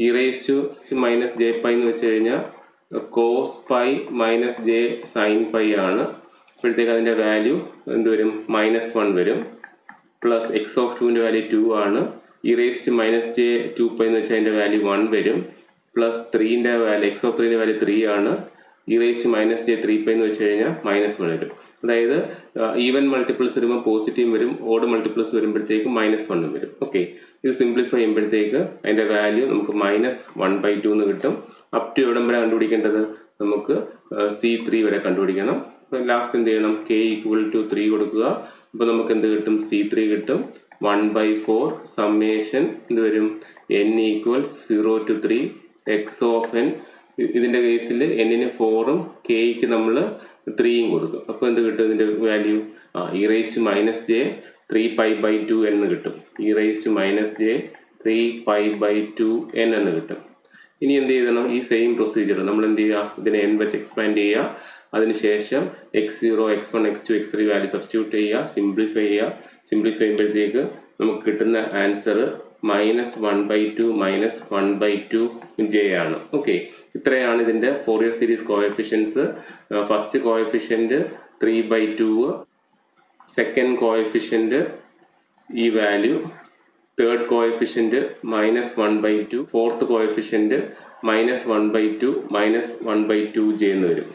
e⁻j എന്ന് വെച്ച് കഴിഞ്ഞാൽ cos π മൈനസ് j sin π ആണ്. അപ്പോഴത്തേക്ക് അതിൻ്റെ വാല്യൂ എന്ത് വരും, -1 വരും. പ്ലസ് എക്സ് ഓഫ് 2ന്റെ വാല്യൂ 2 ആണ്, e⁻j 2π എന്ന് വെച്ചാൽ അതിൻ്റെ വാല്യൂ 1 വരും. പ്ലസ് 3ന്റെ വാല്യൂ എക്സ് ഓഫ് 3ന്റെ വാല്യൂ 3 ആണ്, e⁻j 3π എന്ന് വെച്ച് കഴിഞ്ഞാൽ -1 വരും. അതായത് ഈവൻ മൾട്ടിപ്പിൾസ് വരുമ്പോൾ പോസിറ്റീവ് വരും, ഓഡ് മൾട്ടിപ്പിൾസ് വരുമ്പോഴത്തേക്ക് -1 വരും. ഓക്കെ, ഇത് സിംപ്ലിഫൈ ചെയ്യുമ്പോഴത്തേക്ക് അതിൻ്റെ വാല്യൂ നമുക്ക് -1/2 എന്ന് കിട്ടും. അപ് ടു എവിടം വരെ കണ്ടുപിടിക്കേണ്ടത്, നമുക്ക് C3 വരെ കണ്ടുപിടിക്കണം. അപ്പോൾ ലാസ്റ്റ് എന്ത് ചെയ്യണം, k = 3 കൊടുക്കുക. അപ്പോൾ നമുക്ക് എന്ത് കിട്ടും, C3 കിട്ടും. 1/4 സമ്മേഷൻ എന്ത് വരും, n = 0 to 3 x of n. ഇതിൻ്റെ കേസിൽ എന്നിന് 4ഉം കെയ്ക്ക് നമ്മൾ 3യും കൊടുക്കും. അപ്പോൾ എന്ത് കിട്ടും, ഇതിൻ്റെ വാല്യൂ e⁻j 3π/2 എന്ന് കിട്ടും. e⁻j 3π/2 എന്ന് കിട്ടും. ഇനി എന്ത് ചെയ്യണം, ഈ സെയിം പ്രൊസീജിയർ നമ്മൾ എന്ത് ചെയ്യുക, ഇതിനെ n വെച്ച് എക്സ്പാൻഡ് ചെയ്യുക. അതിനുശേഷം x0 x1 x2 x3 value substitute ചെയ്യുക, സിംപ്ലിഫൈ ചെയ്യുക. സിംപ്ലിഫൈ ചെയ്യുമ്പോഴത്തേക്ക് നമുക്ക് കിട്ടുന്ന ആൻസർ -1/2 -1/2 j ആണ്. ഓക്കെ, ഇത്രയാണ് ഇതിൻ്റെ Fourier series coefficients. First coefficient 3/2, second coefficient ഈ value, third coefficient -1/2, fourth coefficient -1/2 -1/2j എന്ന് വരും.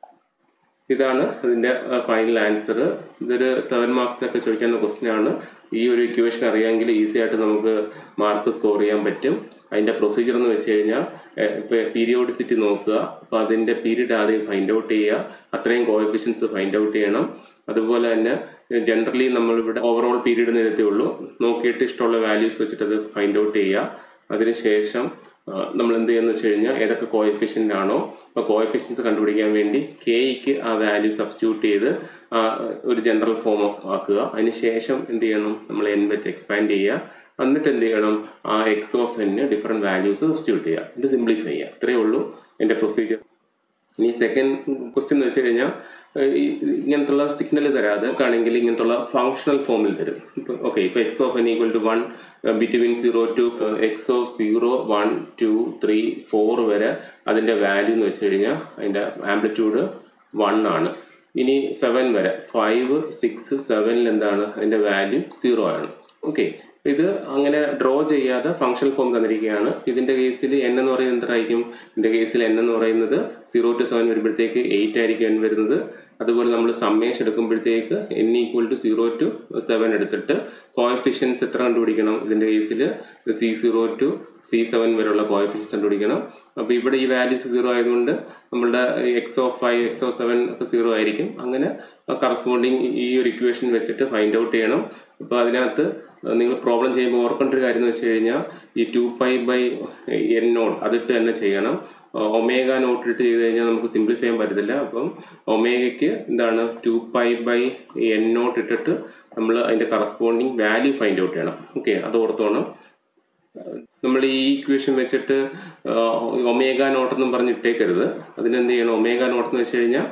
ഇതാണ് ഇതിൻ്റെ ഫൈനൽ ആൻസർ. ഇതൊരു 7 മാർക്സിനൊക്കെ ചോദിക്കാവുന്ന ക്വസ്റ്റ്യൻ ആണ്. ഈ ഒരു ഇക്വേഷൻ അറിയാമെങ്കിൽ ഈസി ആയിട്ട് നമുക്ക് മാർക്ക് സ്കോർ ചെയ്യാൻ പറ്റും. അതിൻ്റെ പ്രൊസീജിയർ എന്ന് വെച്ച് കഴിഞ്ഞാൽ ഇപ്പോൾ പീരിയോഡിസിറ്റി നോക്കുക, അപ്പോൾ അതിൻ്റെ പീരീഡ് ആദ്യം ഫൈൻഡ് ഔട്ട് ചെയ്യുക, അത്രയും കോഎഫിഷ്യൻസ് ഫൈൻഡ് ഔട്ട് ചെയ്യണം. അതുപോലെ തന്നെ ജനറലി നമ്മളിവിടെ ഓവറോൾ പീരീഡ് എഴുതത്തുള്ളൂ, നോക്കിയിട്ട് ഇഷ്ടമുള്ള വാല്യൂസ് വെച്ചിട്ട് അത് ഫൈൻഡ് ഔട്ട് ചെയ്യുക. അതിനുശേഷം നമ്മൾ എന്ത് ചെയ്യുന്നത് വെച്ച് കഴിഞ്ഞാൽ ഏതൊക്കെ കോഎഫിഷ്യൻ്റ് ആണോ അപ്പോൾ കോഎഫിഷ്യൻസ് കണ്ടുപിടിക്കാൻ വേണ്ടി കെയ്ക്ക് ആ വാല്യൂ സബ്സ്റ്റിറ്റ്യൂട്ട് ചെയ്ത് ഒരു ജനറൽ ഫോം ആക്കുക. അതിനുശേഷം എന്ത് ചെയ്യണം, നമ്മൾ n വെച്ച് എക്സ്പാൻഡ് ചെയ്യുക. എന്നിട്ട് എന്ത് ചെയ്യണം, ആ x of n different values substitute ചെയ്യുക, ഇത് സിംപ്ലിഫൈ ചെയ്യുക. ഇത്രയേ ഉള്ളൂ എൻ്റെ പ്രൊസീജിയർ. ഇനി സെക്കൻഡ് ക്വസ്റ്റ്യൻ എന്ന് വെച്ച് കഴിഞ്ഞാൽ ഇങ്ങനത്തുള്ള സിഗ്നൽ തരാതെ ആണെങ്കിൽ ഇങ്ങനത്തുള്ള ഫങ്ഷണൽ ഫോമിൽ തരും. ഇപ്പം ഓക്കെ, ഇപ്പോൾ x of n = 1 between 0 to x of 0 1 2 3 4 വരെ അതിൻ്റെ വാല്യൂ എന്ന് വെച്ച് കഴിഞ്ഞാൽ അതിൻ്റെ ആംപ്ലിറ്റ്യൂഡ് 1 ആണ്. ഇനി 7 വരെ 5 6 7 എന്താണ്, അതിൻ്റെ വാല്യൂ 0 ആണ്. ഓക്കെ, ഇത് അങ്ങനെ ഡ്രോ ചെയ്യാതെ ഫങ്ഷണൽ ഫോം തന്നിരിക്കുകയാണ്. ഇതിൻ്റെ കേസിൽ n എന്ന് പറയുന്നത് എന്തായിരിക്കും, ഇതിൻ്റെ കേസിൽ n എന്ന് പറയുന്നത് 0 to 7 വരുമ്പോഴത്തേക്ക് 8 ആയിരിക്കും n വരുന്നത്. അതുപോലെ നമ്മൾ സമ്മേഷൻ എടുക്കുമ്പോഴത്തേക്ക് n = 0 to 7 എടുത്തിട്ട് കോഎഫിഷ്യൻസ് എത്ര കണ്ടുപിടിക്കണം, ഇതിൻ്റെ കേസിൽ C0 to C7 വരെയുള്ള കോഎഫിഷ്യൻസ് കണ്ടുപിടിക്കണം. അപ്പോൾ ഇവിടെ ഈ വാല്യൂസ് 0 ആയതുകൊണ്ട് നമ്മളുടെ എക്സ് ഓഫ് 5 എക്സ് ഓഫ് 7 ഒക്കെ 0 ആയിരിക്കും. അങ്ങനെ കറസ്പോണ്ടിങ് ഈ ഒരു ഇക്വേഷൻ വെച്ചിട്ട് ഫൈൻഡ് ഔട്ട് ചെയ്യണം. അപ്പോൾ അതിനകത്ത് നിങ്ങൾ പ്രോബ്ലം ചെയ്യുമ്പോൾ ഓർക്കേണ്ട ഒരു കാര്യം എന്ന് വെച്ച് കഴിഞ്ഞാൽ ഈ 2π/n0 അതിട്ട് തന്നെ ചെയ്യണം. ഒമേഗ നോട്ട് ഇട്ട് ചെയ്ത് കഴിഞ്ഞാൽ നമുക്ക് സിംപ്ലിഫൈ ചെയ്യാൻ പറ്റത്തില്ല. അപ്പം ഒമേഗയ്ക്ക് എന്താണ് 2π/n0 ഇട്ടിട്ട് നമ്മൾ അതിൻ്റെ കറസ്പോണ്ടിങ് വാല്യൂ ഫൈൻഡ് ഔട്ട് ചെയ്യണം. ഓക്കെ, അത് ഓർത്തോണം. നമ്മൾ ഈ ഇക്വേഷൻ വെച്ചിട്ട് ഒമേഗ നോട്ട് എന്നും പറഞ്ഞ് ഇട്ടേക്കരുത്. അതിനെന്ത് ചെയ്യണം, ഒമേഗ നോട്ട് എന്ന് വെച്ച് കഴിഞ്ഞാൽ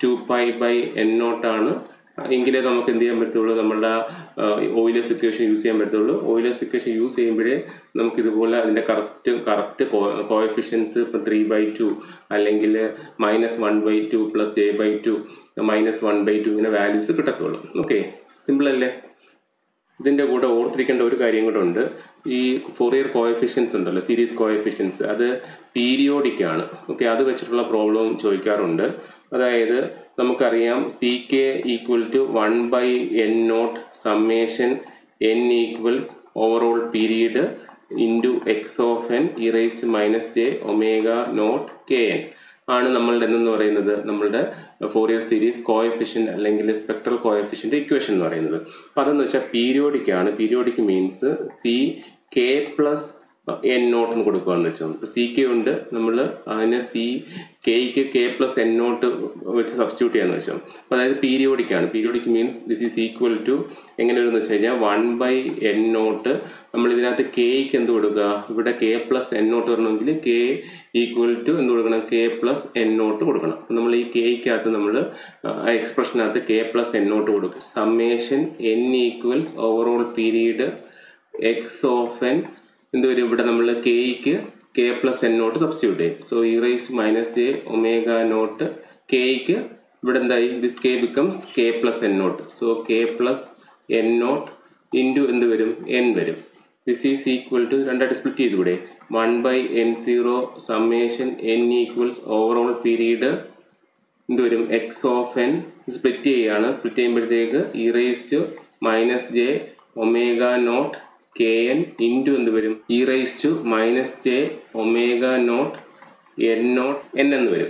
2π/n0 ആണ്. എങ്കിലേ നമുക്ക് എന്ത് ചെയ്യാൻ പറ്റുള്ളൂ, നമ്മളുടെ ഓയിലേഴ്സ് ഇക്വേഷൻ യൂസ് ചെയ്യാൻ പറ്റുള്ളൂ. ഓയിലേഴ്സ് ഇക്വേഷൻ യൂസ് ചെയ്യുമ്പോഴേ നമുക്കിതുപോലെ അതിൻ്റെ കറക്റ്റ് കോഎഫിഷ്യൻസ് ഇപ്പം 3/2 അല്ലെങ്കിൽ -1/2 + j/2 -1/2 ഇങ്ങനെ വാല്യൂസ് കിട്ടത്തുള്ളൂ. ഓക്കെ, സിമ്പിൾ അല്ലേ? ഇതിൻ്റെ കൂടെ ഓർത്തിരിക്കേണ്ട ഒരു കാര്യം കൂടെ ഉണ്ട്. ഈ ഫോറിയർ കോഎഫിഷ്യൻസ് ഉണ്ടല്ലോ, സീരീസ് കോഎഫിഷ്യൻസ്, അത് പീരിയോഡിക് ആണ്. ഓക്കെ, അത് വെച്ചിട്ടുള്ള പ്രോബ്ലം ചോദിക്കാറുണ്ട്. അതായത് നമുക്കറിയാം CK equal to 1/n0 summation n equals overall period into x of n e raised minus j omega naught kn ആണ് നമ്മളുടെ എന്തെന്ന് പറയുന്നത്, നമ്മളുടെ ഫോറിയർ സീരീസ് കോഎഫിഷ്യന്റ് അല്ലെങ്കിൽ സ്പെക്ട്രൽ കോഎഫിഷ്യന്റ് ഇക്വേഷൻ എന്ന് പറയുന്നത്. അപ്പം അതെന്ന് വെച്ചാൽ പീരിയോഡിക് ആണ്. Periodic means CK plus n0 എന്ന് കൊടുക്കുകയെന്ന് വെച്ചാൽ CK ഉണ്ട്, നമ്മൾ അതിനെ Kക്ക് K പ്ലസ് n0 വെച്ച് സബ്സ്റ്റിറ്റ്യൂട്ട് ചെയ്യാന്ന് വെച്ചാൽ. അപ്പോൾ അതായത് പീരിയോഡിക് ആണ്. Periodic means this is equal to എങ്ങനെ വരുമെന്ന് വെച്ച് കഴിഞ്ഞാൽ 1/n0. നമ്മൾ ഇതിനകത്ത് Kക്ക് എന്ത് കൊടുക്കുക, ഇവിടെ K പ്ലസ് n0 വരണമെങ്കിൽ K ഈക്വൽ ടു എന്ത് കൊടുക്കണം, K പ്ലസ് n0 കൊടുക്കണം. അപ്പം നമ്മൾ ഈ Kക്കകത്ത് നമ്മൾ എക്സ്പ്രഷനകത്ത് K പ്ലസ് n0 കൊടുക്കും. Summation n equals overall period x of n എന്ത് വരും, ഇവിടെ നമ്മൾ Kക്ക് K പ്ലസ് n0 സബ്സ്റ്റിറ്റ്യൂട്ട് ചെയ്യും. So e raised minus j omega naught Kക്ക് ഇവിടെ എന്തായി, this K becomes K plus n0. So K plus n0 into എന്ത് വരും, n വരും. ദിസ് ഈസ് ഈക്വൽ ടു രണ്ടായിട്ട് സ്പ്ലിറ്റ് ചെയ്തുകൂടെ, 1/n0 summation n equals overall period എന്ത് വരും, x ഓഫ് n സ്പ്ലിറ്റ് ചെയ്യുകയാണ്. സ്പ്ലിറ്റ് ചെയ്യുമ്പോഴത്തേക്ക് e raised minus j omega naught kn into എന്ത് വരും, e raised minus j omega naught n0 n എന്ന് വരും.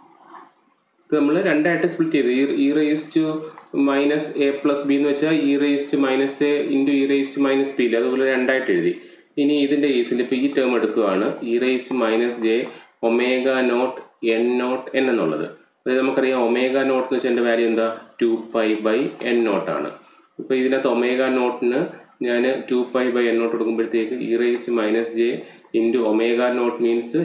ഇത് നമ്മൾ രണ്ടായിട്ട് സ്പ്ലിറ്റ് ചെയ്ത് e raised minus a plus B എന്ന് വെച്ചാൽ e raised minus a into e raised minus b, അതുപോലെ രണ്ടായിട്ട് എഴുതി. ഇനി ഇതിൻ്റെ കേസിൽ ഇപ്പോൾ ഈ ടേം എടുക്കുകയാണ്, e raised minus j omega naught n0 n എന്നുള്ളത്. അതായത് നമുക്കറിയാം ഒമേഗ നോട്ട് എന്ന് വെച്ചാൽ എൻ്റെ വാല്യൂ എന്താ, 2π/n0 ആണ്. ഇപ്പോൾ ഇതിനകത്ത് ഒമേഗ നോട്ടിന് ഞാൻ 2π/n0 കൊടുക്കുമ്പോഴത്തേക്ക് e raised minus j into omega naught means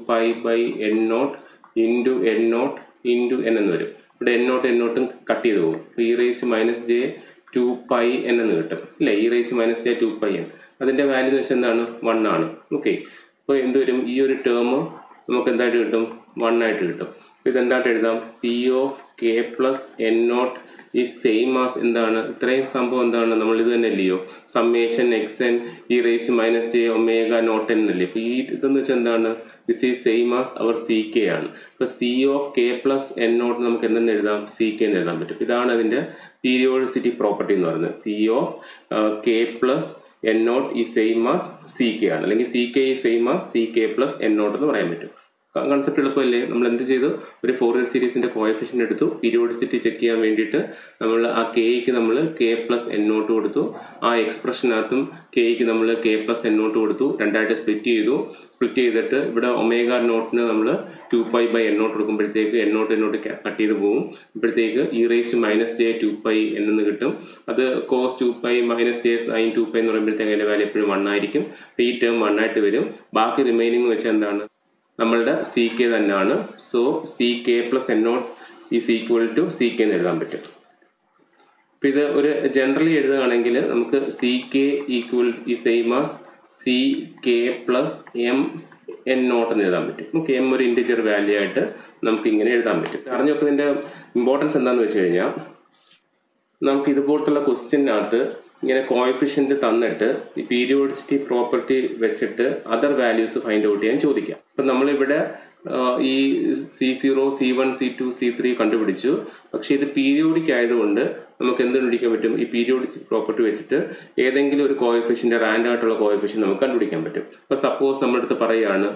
2π/n0 into n0 into n എന്ന് വരും. ഇവിടെ n0 കട്ട് ചെയ്ത് പോകും. അപ്പോൾ e raised minus j 2πn എന്ന് കിട്ടും അല്ലേ, e raised minus j 2πn. അതിൻ്റെ വാല്യൂ എന്ന് വെച്ചാൽ എന്താണ്, 1 ആണ്. ഓക്കെ, അപ്പോൾ എന്ത് വരും, ഈ ഒരു ടേം നമുക്ക് എന്തായിട്ട് കിട്ടും, 1 ആയിട്ട് കിട്ടും. അപ്പോൾ ഇതെന്തായിട്ട് എഴുതാം, C of K plus n0 ഈ സെയിം ആസ് എന്താണ്, ഇത്രയും സംഭവം എന്താണ്, നമ്മൾ ഇത് തന്നെ അല്ലയോ, summation xn e raised minus j omega naught n അല്ലേ. അപ്പോൾ ഈ ഇതെന്ന് വെച്ചാൽ എന്താണ്, this is same as our CK ആണ്. അപ്പോൾ C of K plus n0 നമുക്ക് എന്തെന്ന് എഴുതാം, CK എന്ന് എഴുതാൻ പറ്റും. ഇതാണ് അതിൻ്റെ പീരിയോഡിസിറ്റി പ്രോപ്പർട്ടി എന്ന് പറയുന്നത്. C of K plus n0 ഈ സെയിം ആസ് CK ആണ്, അല്ലെങ്കിൽ CK ഈ same as CK plus n0 എന്ന് പറയാൻ പറ്റും. കൺസെപ്റ്റ് എളുപ്പമല്ലേ. നമ്മൾ എന്ത് ചെയ്തു, ഒരു ഫോറിയർ സീരീസിന്റെ കോഎഫിഷ്യന്റ് എടുത്തു, പീരിയോഡിസിറ്റി ചെക്ക് ചെയ്യാൻ വേണ്ടിയിട്ട് നമ്മൾ ആ Kക്ക് നമ്മൾ K പ്ലസ് n0 കൊടുത്തു, ആ എക്സ്പ്രഷനകത്തും Kക്ക് നമ്മൾ K പ്ലസ് n0 കൊടുത്തു, രണ്ടായിട്ട് സ്പ്ലിറ്റ് ചെയ്തു. സ്പ്ലിറ്റ് ചെയ്തിട്ട് ഇവിടെ ഒമേഗ നോട്ടിന് നമ്മൾ 2π/n0 കൊടുക്കുമ്പോഴത്തേക്ക് n0 കട്ട് ചെയ്ത് പോകും. ഇപ്പോഴത്തേക്ക് e raised minus j 2π n എന്ന് കിട്ടും. അത് cos 2π minus j sin 2π എന്ന് പറയുമ്പോഴത്തേക്ക് അതിൻ്റെ വാല്യൂ എപ്പോഴും 1 ആയിരിക്കും. അപ്പോൾ ഈ ടേം 1 ആയിട്ട് വരും. ബാക്കി റിമൈനിങ് വെച്ചാൽ എന്താണ്, നമ്മളുടെ CK തന്നെയാണ്. So CK plus n0 is equal to CK എന്ന് എഴുതാൻ പറ്റും. അപ്പം ഇത് ഒരു ജനറലി എഴുതുകയാണെങ്കിൽ നമുക്ക് CK ഈക്വൽ ഈ same as CK plus mn0 എന്ന് എഴുതാൻ പറ്റും. നമുക്ക് m ഒരു ഇൻറ്റിജർ വാല്യൂ ആയിട്ട് നമുക്ക് ഇങ്ങനെ എഴുതാൻ പറ്റും. അറിഞ്ഞു വെക്കുന്നതിൻ്റെ ഇമ്പോർട്ടൻസ് എന്താണെന്ന് വെച്ച് കഴിഞ്ഞാൽ, നമുക്ക് ഇതുപോലത്തുള്ള ക്വസ്റ്റ്യനകത്ത് ഇങ്ങനെ കോഎഫിഷ്യന്റ് തന്നിട്ട് ഈ പീരിയോഡിസിറ്റി പ്രോപ്പർട്ടി വെച്ചിട്ട് അതർ വാല്യൂസ് ഫൈൻഡ് ഔട്ട് ചെയ്യാൻ ചോദിക്കാം. അപ്പം നമ്മളിവിടെ ഈ C0, C1, C2, C3 കണ്ടുപിടിച്ചു. പക്ഷേ ഇത് പീരിയോഡിക് ആയതുകൊണ്ട് നമുക്ക് എന്ത് കണ്ടുപിടിക്കാൻ പറ്റും, ഈ പീരിയോഡിസിറ്റി പ്രോപ്പർട്ടി വെച്ചിട്ട് ഏതെങ്കിലും ഒരു കോഎഫിഷ്യന്റ് റാൻഡം ആയിട്ടുള്ള കോഎഫിഷ്യന്റ് നമുക്ക് കണ്ടുപിടിക്കാൻ പറ്റും. ഇപ്പോൾ സപ്പോസ് നമ്മുടെ അടുത്ത് പറയുകയാണ്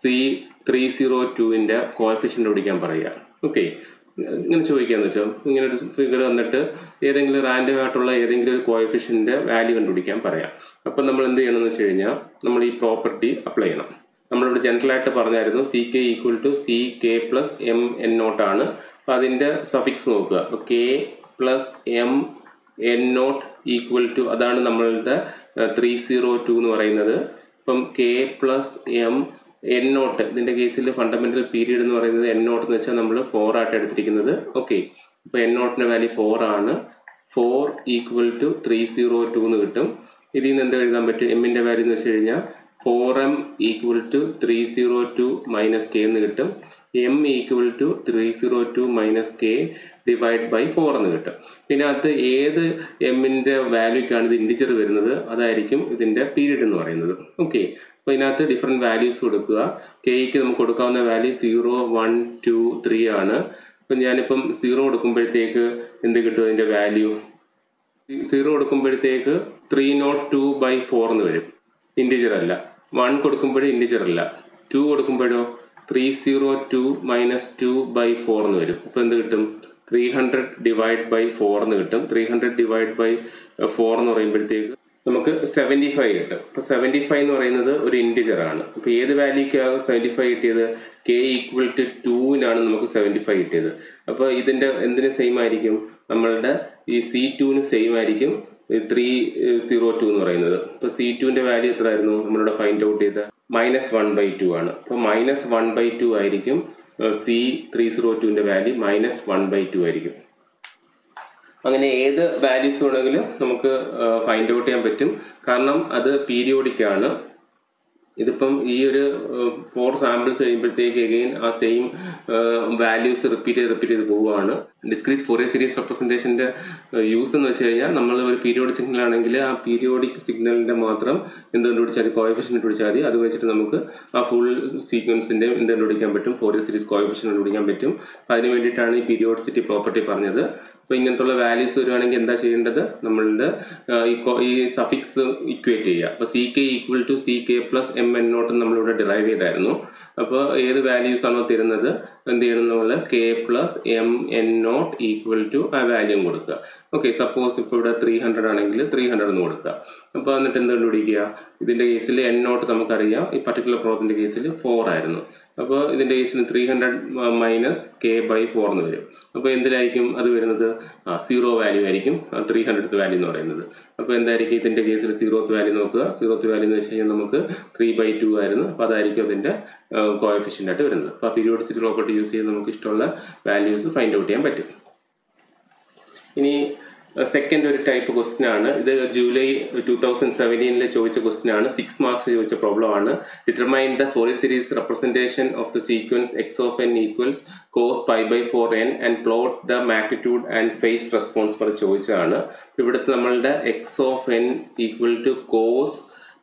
C302ന്റെ കോഎഫിഷ്യന്റ് കണ്ടുപിടിക്കാൻ പറയുക. ഓക്കെ, ഇങ്ങനെ ചോദിക്കാന്ന് വെച്ചാൽ ഇങ്ങനെ ഒരു ഫിഗർ തന്നിട്ട് ഏതെങ്കിലും റാൻഡം ആയിട്ടുള്ള ഏതെങ്കിലും ഒരു കോഎഫിഷ്യന്റ് വാല്യൂ കണ്ടുപിടിക്കാൻ പറയാം. അപ്പം നമ്മൾ എന്ത് ചെയ്യണമെന്ന് വെച്ച് കഴിഞ്ഞാൽ, നമ്മൾ ഈ പ്രോപ്പർട്ടി അപ്ലൈ ചെയ്യണം. നമ്മളിവിടെ ജനറൽ ആയിട്ട് പറഞ്ഞായിരുന്നു CK equal to CK plus mn0 ആണ്. അപ്പം അതിൻ്റെ സഫിക്സ് നോക്കുക. അപ്പോൾ K plus mn0 equal to, അതാണ് നമ്മളുടെ 302 എന്ന് പറയുന്നത്. അപ്പം K പ്ലസ് n0, ഇതിൻ്റെ കേസിൽ ഫണ്ടമെന്റൽ പീരീഡ് എന്ന് പറയുന്നത് n0 എന്ന് വെച്ചാൽ നമ്മൾ 4 ആയിട്ട് എടുത്തിരിക്കുന്നത്. ഓക്കെ, അപ്പോൾ n0ന്റെ വാല്യൂ 4 ആണ്. 4 ഈക്വൽ ടു 302 എന്ന് കിട്ടും. ഇതിൽ നിന്ന് എന്താ എഴുതാൻ പറ്റും, എമ്മിൻ്റെ വാല്യൂ എന്ന് വെച്ച് കഴിഞ്ഞാൽ 4m equal to 302 minus k എന്ന് കിട്ടും. m equal to 302 minus k divide by 4 എന്ന് കിട്ടും. പിന്നെ അത് ഏത് എമ്മിൻ്റെ വാല്യൂക്കാണ് ഇത് ഇൻഡിജർ വരുന്നത് അതായിരിക്കും ഇതിൻ്റെ പീരീഡ് എന്ന് പറയുന്നത്. ഓക്കെ, അപ്പോൾ ഇതിനകത്ത് ഡിഫറെൻറ്റ് വാല്യൂസ് കൊടുക്കുക. കെയ്ക്ക് നമുക്ക് കൊടുക്കാവുന്ന വാല്യൂ 0, 1, 2, 3 ആണ്. അപ്പം ഞാനിപ്പം 0 കൊടുക്കുമ്പോഴത്തേക്ക് എന്ത് കിട്ടും? അതിൻ്റെ വാല്യൂ 0 കൊടുക്കുമ്പോഴത്തേക്ക് 302/4 എന്ന് വരും. ഇൻഡിജർ അല്ല. 1 കൊടുക്കുമ്പോഴും ഇൻഡിജർ അല്ല. 2 കൊടുക്കുമ്പോഴോ 302 - 2/4 എന്ന് വരും. അപ്പോൾ എന്ത് കിട്ടും? 300/4 എന്ന് കിട്ടും. 300/4 എന്ന് പറയുമ്പോഴത്തേക്ക് നമുക്ക് 75 കിട്ടും. അപ്പോൾ 75 എന്ന് പറയുന്നത് ഒരു ഇൻഡിജർ ആണ്. അപ്പോൾ ഏത് വാല്യൂക്കാണ് 75 കിട്ടിയത്? k = 2 നമുക്ക് 75 കിട്ടിയത്. അപ്പോൾ ഇതിൻ്റെ എന്തിന് സെയിം ആയിരിക്കും? നമ്മളുടെ ഈ C2 സെയിം ആയിരിക്കും 302 എന്ന് പറയുന്നത്. അപ്പോൾ C2ൻ്റെ വാല്യൂ എത്ര ആയിരുന്നു നമ്മളിവിടെ ഫൈൻഡ് ഔട്ട് ചെയ്ത? -1/2 ആണ്. അപ്പോൾ -1/2 ആയിരിക്കും C302ൻ്റെ വാല്യൂ, -1/2 ആയിരിക്കും. അങ്ങനെ ഏത് വാല്യൂസ് വേണമെങ്കിലും നമുക്ക് ഫൈൻഡ് ഔട്ട് ചെയ്യാൻ പറ്റും. കാരണം അത് പീരിയോഡിക് ആണ്. ഇതിപ്പം ഈ ഒരു 4 സാമ്പിൾസ് കഴിയുമ്പോഴത്തേക്ക് അഗെയിൻ ആ സെയിം വാല്യൂസ് റിപ്പീറ്റ് ചെയ്ത് പോവുകയാണ്. ഡിസ്ക്രീറ്റ് ഫോറിയർ സീരീസ് റെപ്രസെൻറ്റേഷൻ്റെ യൂസ് എന്ന് വെച്ച് കഴിഞ്ഞാൽ നമ്മൾ ഒരു പീരിയോഡിക് സിഗ്നൽ ആണെങ്കിൽ ആ പീരിയോഡിക് സിഗ്നലിൻ്റെ മാത്രം എന്ത് കണ്ടുപിടിച്ചാൽ മതി? കോഎഫിഷ്യൻ്റ് കണ്ടുപിടിച്ചാൽ മതി. അത് വെച്ചിട്ട് നമുക്ക് ആ ഫുൾ സീക്വൻസിൻ്റെ എന്ത് കണ്ടുപിടിക്കാൻ പറ്റും? ഫോറിയർ സീരീസ് കോഎഫിഷ്യൻ്റ് കണ്ടുപിടിക്കാൻ പറ്റും. അപ്പോൾ അതിന് വേണ്ടിയിട്ടാണ് ഈ പീരിയോഡിസിറ്റി പ്രോപ്പർട്ടി പറഞ്ഞത്. അപ്പോൾ ഇങ്ങനത്തുള്ള വാല്യൂസ് വരുവാണെങ്കിൽ എന്താ ചെയ്യേണ്ടത്? നമ്മളുടെ ഈ സഫിക്സ് ഇക്വേറ്റ് ചെയ്യുക. അപ്പോൾ CK = CK + MN0 നമ്മളിവിടെ ഡിറൈവ് ചെയ്തായിരുന്നു. അപ്പോൾ ഏത് വാല്യൂസ് ആണോ തരുന്നത് എന്ത് ചെയ്യണം? നമ്മൾ K + MN0 = ആ വാല്യൂം കൊടുക്കുക. ഓക്കെ, സപ്പോസ് ഇപ്പോൾ ഇവിടെ 300 ആണെങ്കിൽ 300 എന്ന് കൊടുക്കുക. അപ്പോൾ എന്നിട്ട് എന്ത് കണ്ടുപിടിക്കുക? ഇതിൻ്റെ കേസിൽ N0 നമുക്കറിയാം. ഈ പർട്ടിക്കുലർ പ്രോബ്ലത്തിൻ്റെ കേസിൽ 4 ആയിരുന്നു. അപ്പോൾ ഇതിൻ്റെ കേസിൽ 300 - K/4 എന്ന് വരും. അപ്പോൾ എന്തിലായിരിക്കും അത് വരുന്നത്? 0 വാല്യൂ ആയിരിക്കും 300th വാല്യൂ എന്ന് പറയുന്നത്. അപ്പോൾ എന്തായിരിക്കും ഇതിൻ്റെ കേസിൽ 0th വാല്യൂ നോക്കുക? 0th വാല്യൂ എന്ന് വെച്ച് കഴിഞ്ഞാൽ നമുക്ക് 3/2 ആയിരുന്നു. അപ്പോൾ അതായിരിക്കും അതിൻ്റെ കോഎഫിഷ്യൻ്റ് ആയിട്ട് വരുന്നത്. അപ്പോൾ പീരിയോഡിസിറ്റി പ്രോപ്പർട്ടി യൂസ് ചെയ്ത് നമുക്ക് ഇഷ്ടമുള്ള വാല്യൂസ് ഫൈൻഡ് ഔട്ട് ചെയ്യാൻ പറ്റും. ഇനി സെക്കൻഡ് ഒരു ടൈപ്പ് ക്വസ്റ്റ്യൻ ആണ്. ഇത് ജൂലൈ 2017 ചോദിച്ച ക്വസ്റ്റ്യൻ ആണ്. 6 മാർക്സ് ചോദിച്ച പ്രോബ്ലം ആണ്. Determine the Fourier series representation of the sequence x of n = cos π/4n and plot the magnitude and phase response പറഞ്ഞ് ചോദിച്ചതാണ്. ഇവിടുത്തെ നമ്മളുടെ x of n = cos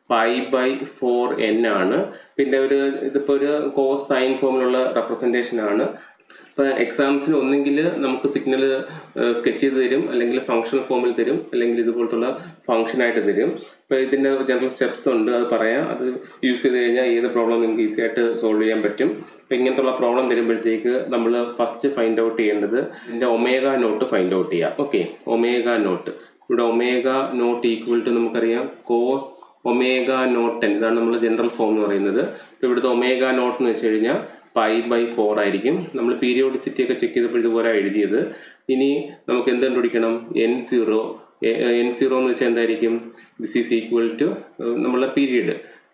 π/4n ആണ്. പിന്നെ ഇതിപ്പോൾ ഒരു കോസ് സൈൻ ഫോമിലുള്ള റെപ്രസെൻറ്റേഷൻ ആണ്. ഇപ്പോൾ എക്സാംസിന് ഒന്നെങ്കിൽ നമുക്ക് സിഗ്നൽ സ്കെച്ച് ചെയ്ത് തരും, അല്ലെങ്കിൽ ഫംഗ്ഷണൽ ഫോമിൽ തരും, അല്ലെങ്കിൽ ഇതുപോലത്തുള്ള ഫംഗ്ഷനായിട്ട് തരും. ഇപ്പോൾ ഇതിൻ്റെ ജനറൽ സ്റ്റെപ്സ് ഉണ്ട്, അത് പറയാം. അത് യൂസ് ചെയ്ത് കഴിഞ്ഞാൽ ഏത് പ്രോബ്ലം നിങ്ങൾക്ക് ഈസി ആയിട്ട് സോൾവ് ചെയ്യാൻ പറ്റും. അപ്പോൾ ഇങ്ങനത്തുള്ള പ്രോബ്ലം തരുമ്പോഴത്തേക്ക് നമ്മൾ ഫസ്റ്റ് ഫൈൻഡ് ഔട്ട് ചെയ്യേണ്ടത് ഇതിൻ്റെ ഒമേഗ0 ഫൈൻഡ് ഔട്ട് ചെയ്യുക. ഓക്കെ, ഒമേഗ0 ഇവിടെ ഒമേഗ0 = നമുക്കറിയാം കോസ് ω0n. ഇതാണ് നമ്മൾ ജനറൽ ഫോം എന്ന് പറയുന്നത്. ഇപ്പോൾ ഇവിടുത്തെ ഒമേഗ0 എന്ന് വെച്ച് കഴിഞ്ഞാൽ π/4 ആയിരിക്കും. നമ്മൾ പീരിയോഡിസിറ്റി ഒക്കെ ചെക്ക് ചെയ്തപ്പോൾ ഇതുപോലെ എഴുതിയത്. ഇനി നമുക്ക് എന്ത് കണ്ടുപിടിക്കണം? N0 എന്ന് വെച്ചാൽ എന്തായിരിക്കും? ദിസ് ഈസ് ഈക്വൽ ടു നമ്മളുടെ പീരീഡ്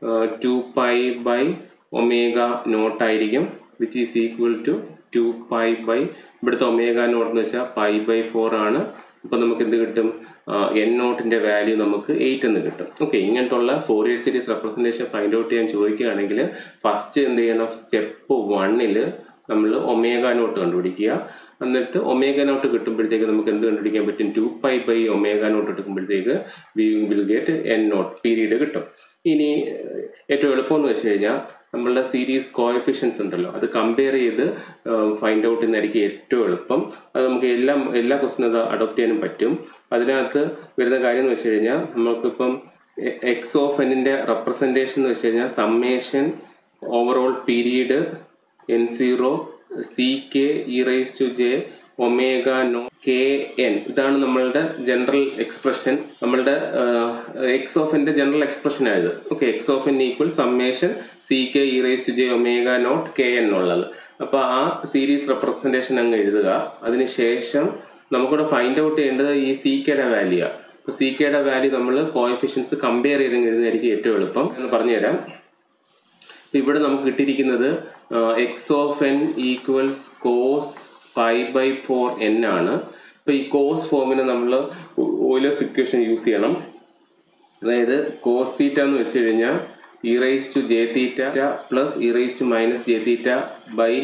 2π/ω0 ആയിരിക്കും, വിച്ച് ഈസ് ഈക്വൽ ടു 2π/ ഇവിടുത്തെ ഒമേഗ0 എന്ന് വെച്ചാൽ π/4 ആണ്. അപ്പോൾ നമുക്ക് എന്ത് കിട്ടും? N0ൻ്റെ വാല്യൂ നമുക്ക് 8 എന്ന് കിട്ടും. ഓക്കെ, ഇങ്ങനത്തുള്ള Fourier series representation find out ചെയ്യാൻ ചോദിക്കുകയാണെങ്കിൽ ഫസ്റ്റ് എന്ത് ചെയ്യണം? സ്റ്റെപ്പ് 1 നമ്മൾ ഒമേഗ0 കണ്ടുപിടിക്കുക. എന്നിട്ട് ഒമേഗ0 കിട്ടുമ്പോഴത്തേക്ക് നമുക്ക് എന്ത് കണ്ടുപിടിക്കാൻ പറ്റും? 2π/ω0 എടുക്കുമ്പോഴത്തേക്ക് we will get N0 period കിട്ടും. ഇനി ഏറ്റവും എളുപ്പം എന്ന് വെച്ച് കഴിഞ്ഞാൽ നമ്മളുടെ സീരീസ് കോഎഫിഷ്യൻസ് ഉണ്ടല്ലോ, അത് കമ്പയർ ചെയ്ത് ഫൈൻഡ് ഔട്ട് ചെയ്യുന്നതായിരിക്കും ഏറ്റവും എളുപ്പം. അത് നമുക്ക് എല്ലാ ക്വസ്റ്റിനും അത് അഡോപ്റ്റ് ചെയ്യാനും പറ്റും. അതിനകത്ത് വരുന്ന കാര്യം എന്ന് വെച്ച് കഴിഞ്ഞാൽ നമുക്കിപ്പം x of n-ന്റെ റെപ്രസെൻറ്റേഷൻ എന്ന് വെച്ച് കഴിഞ്ഞാൽ summation overall period N0 CK e⁻j ω0 kn. ഇതാണ് നമ്മളുടെ ജനറൽ എക്സ്പ്രഷൻ, നമ്മളുടെ x of n general expression ആയത്. Okay, x of n = summation CK e⁻j ω0 kn ഉള്ളത്. അപ്പോൾ ആ സീരീസ് റെപ്രസെൻറ്റേഷൻ അങ്ങ് എഴുതുക. അതിനുശേഷം നമുക്കിവിടെ ഫൈൻഡ് ഔട്ട് ചെയ്യേണ്ടത് ഈ CKയുടെ വാല്യൂ. അപ്പോൾ CKയുടെ വാല്യൂ നമ്മൾ കോഎഫിഷ്യൻസ് കമ്പയർ ചെയ്ത് എഴുതുന്നതായിരിക്കും ഏറ്റവും എളുപ്പം എന്ന് പറഞ്ഞുതരാം. ഇവിടെ നമുക്ക് കിട്ടിയിരിക്കുന്നത് x of n = cos π/4n ആണ്. അപ്പോൾ ഈ കോസ് ഫോമിന് നമ്മൾ ഓയിലേഴ്സ് ഇക്വേഷൻ യൂസ് ചെയ്യണം. അതായത് cos θ എന്ന് വെച്ച് കഴിഞ്ഞാൽ e⁻j θ + e⁻ - j θ/2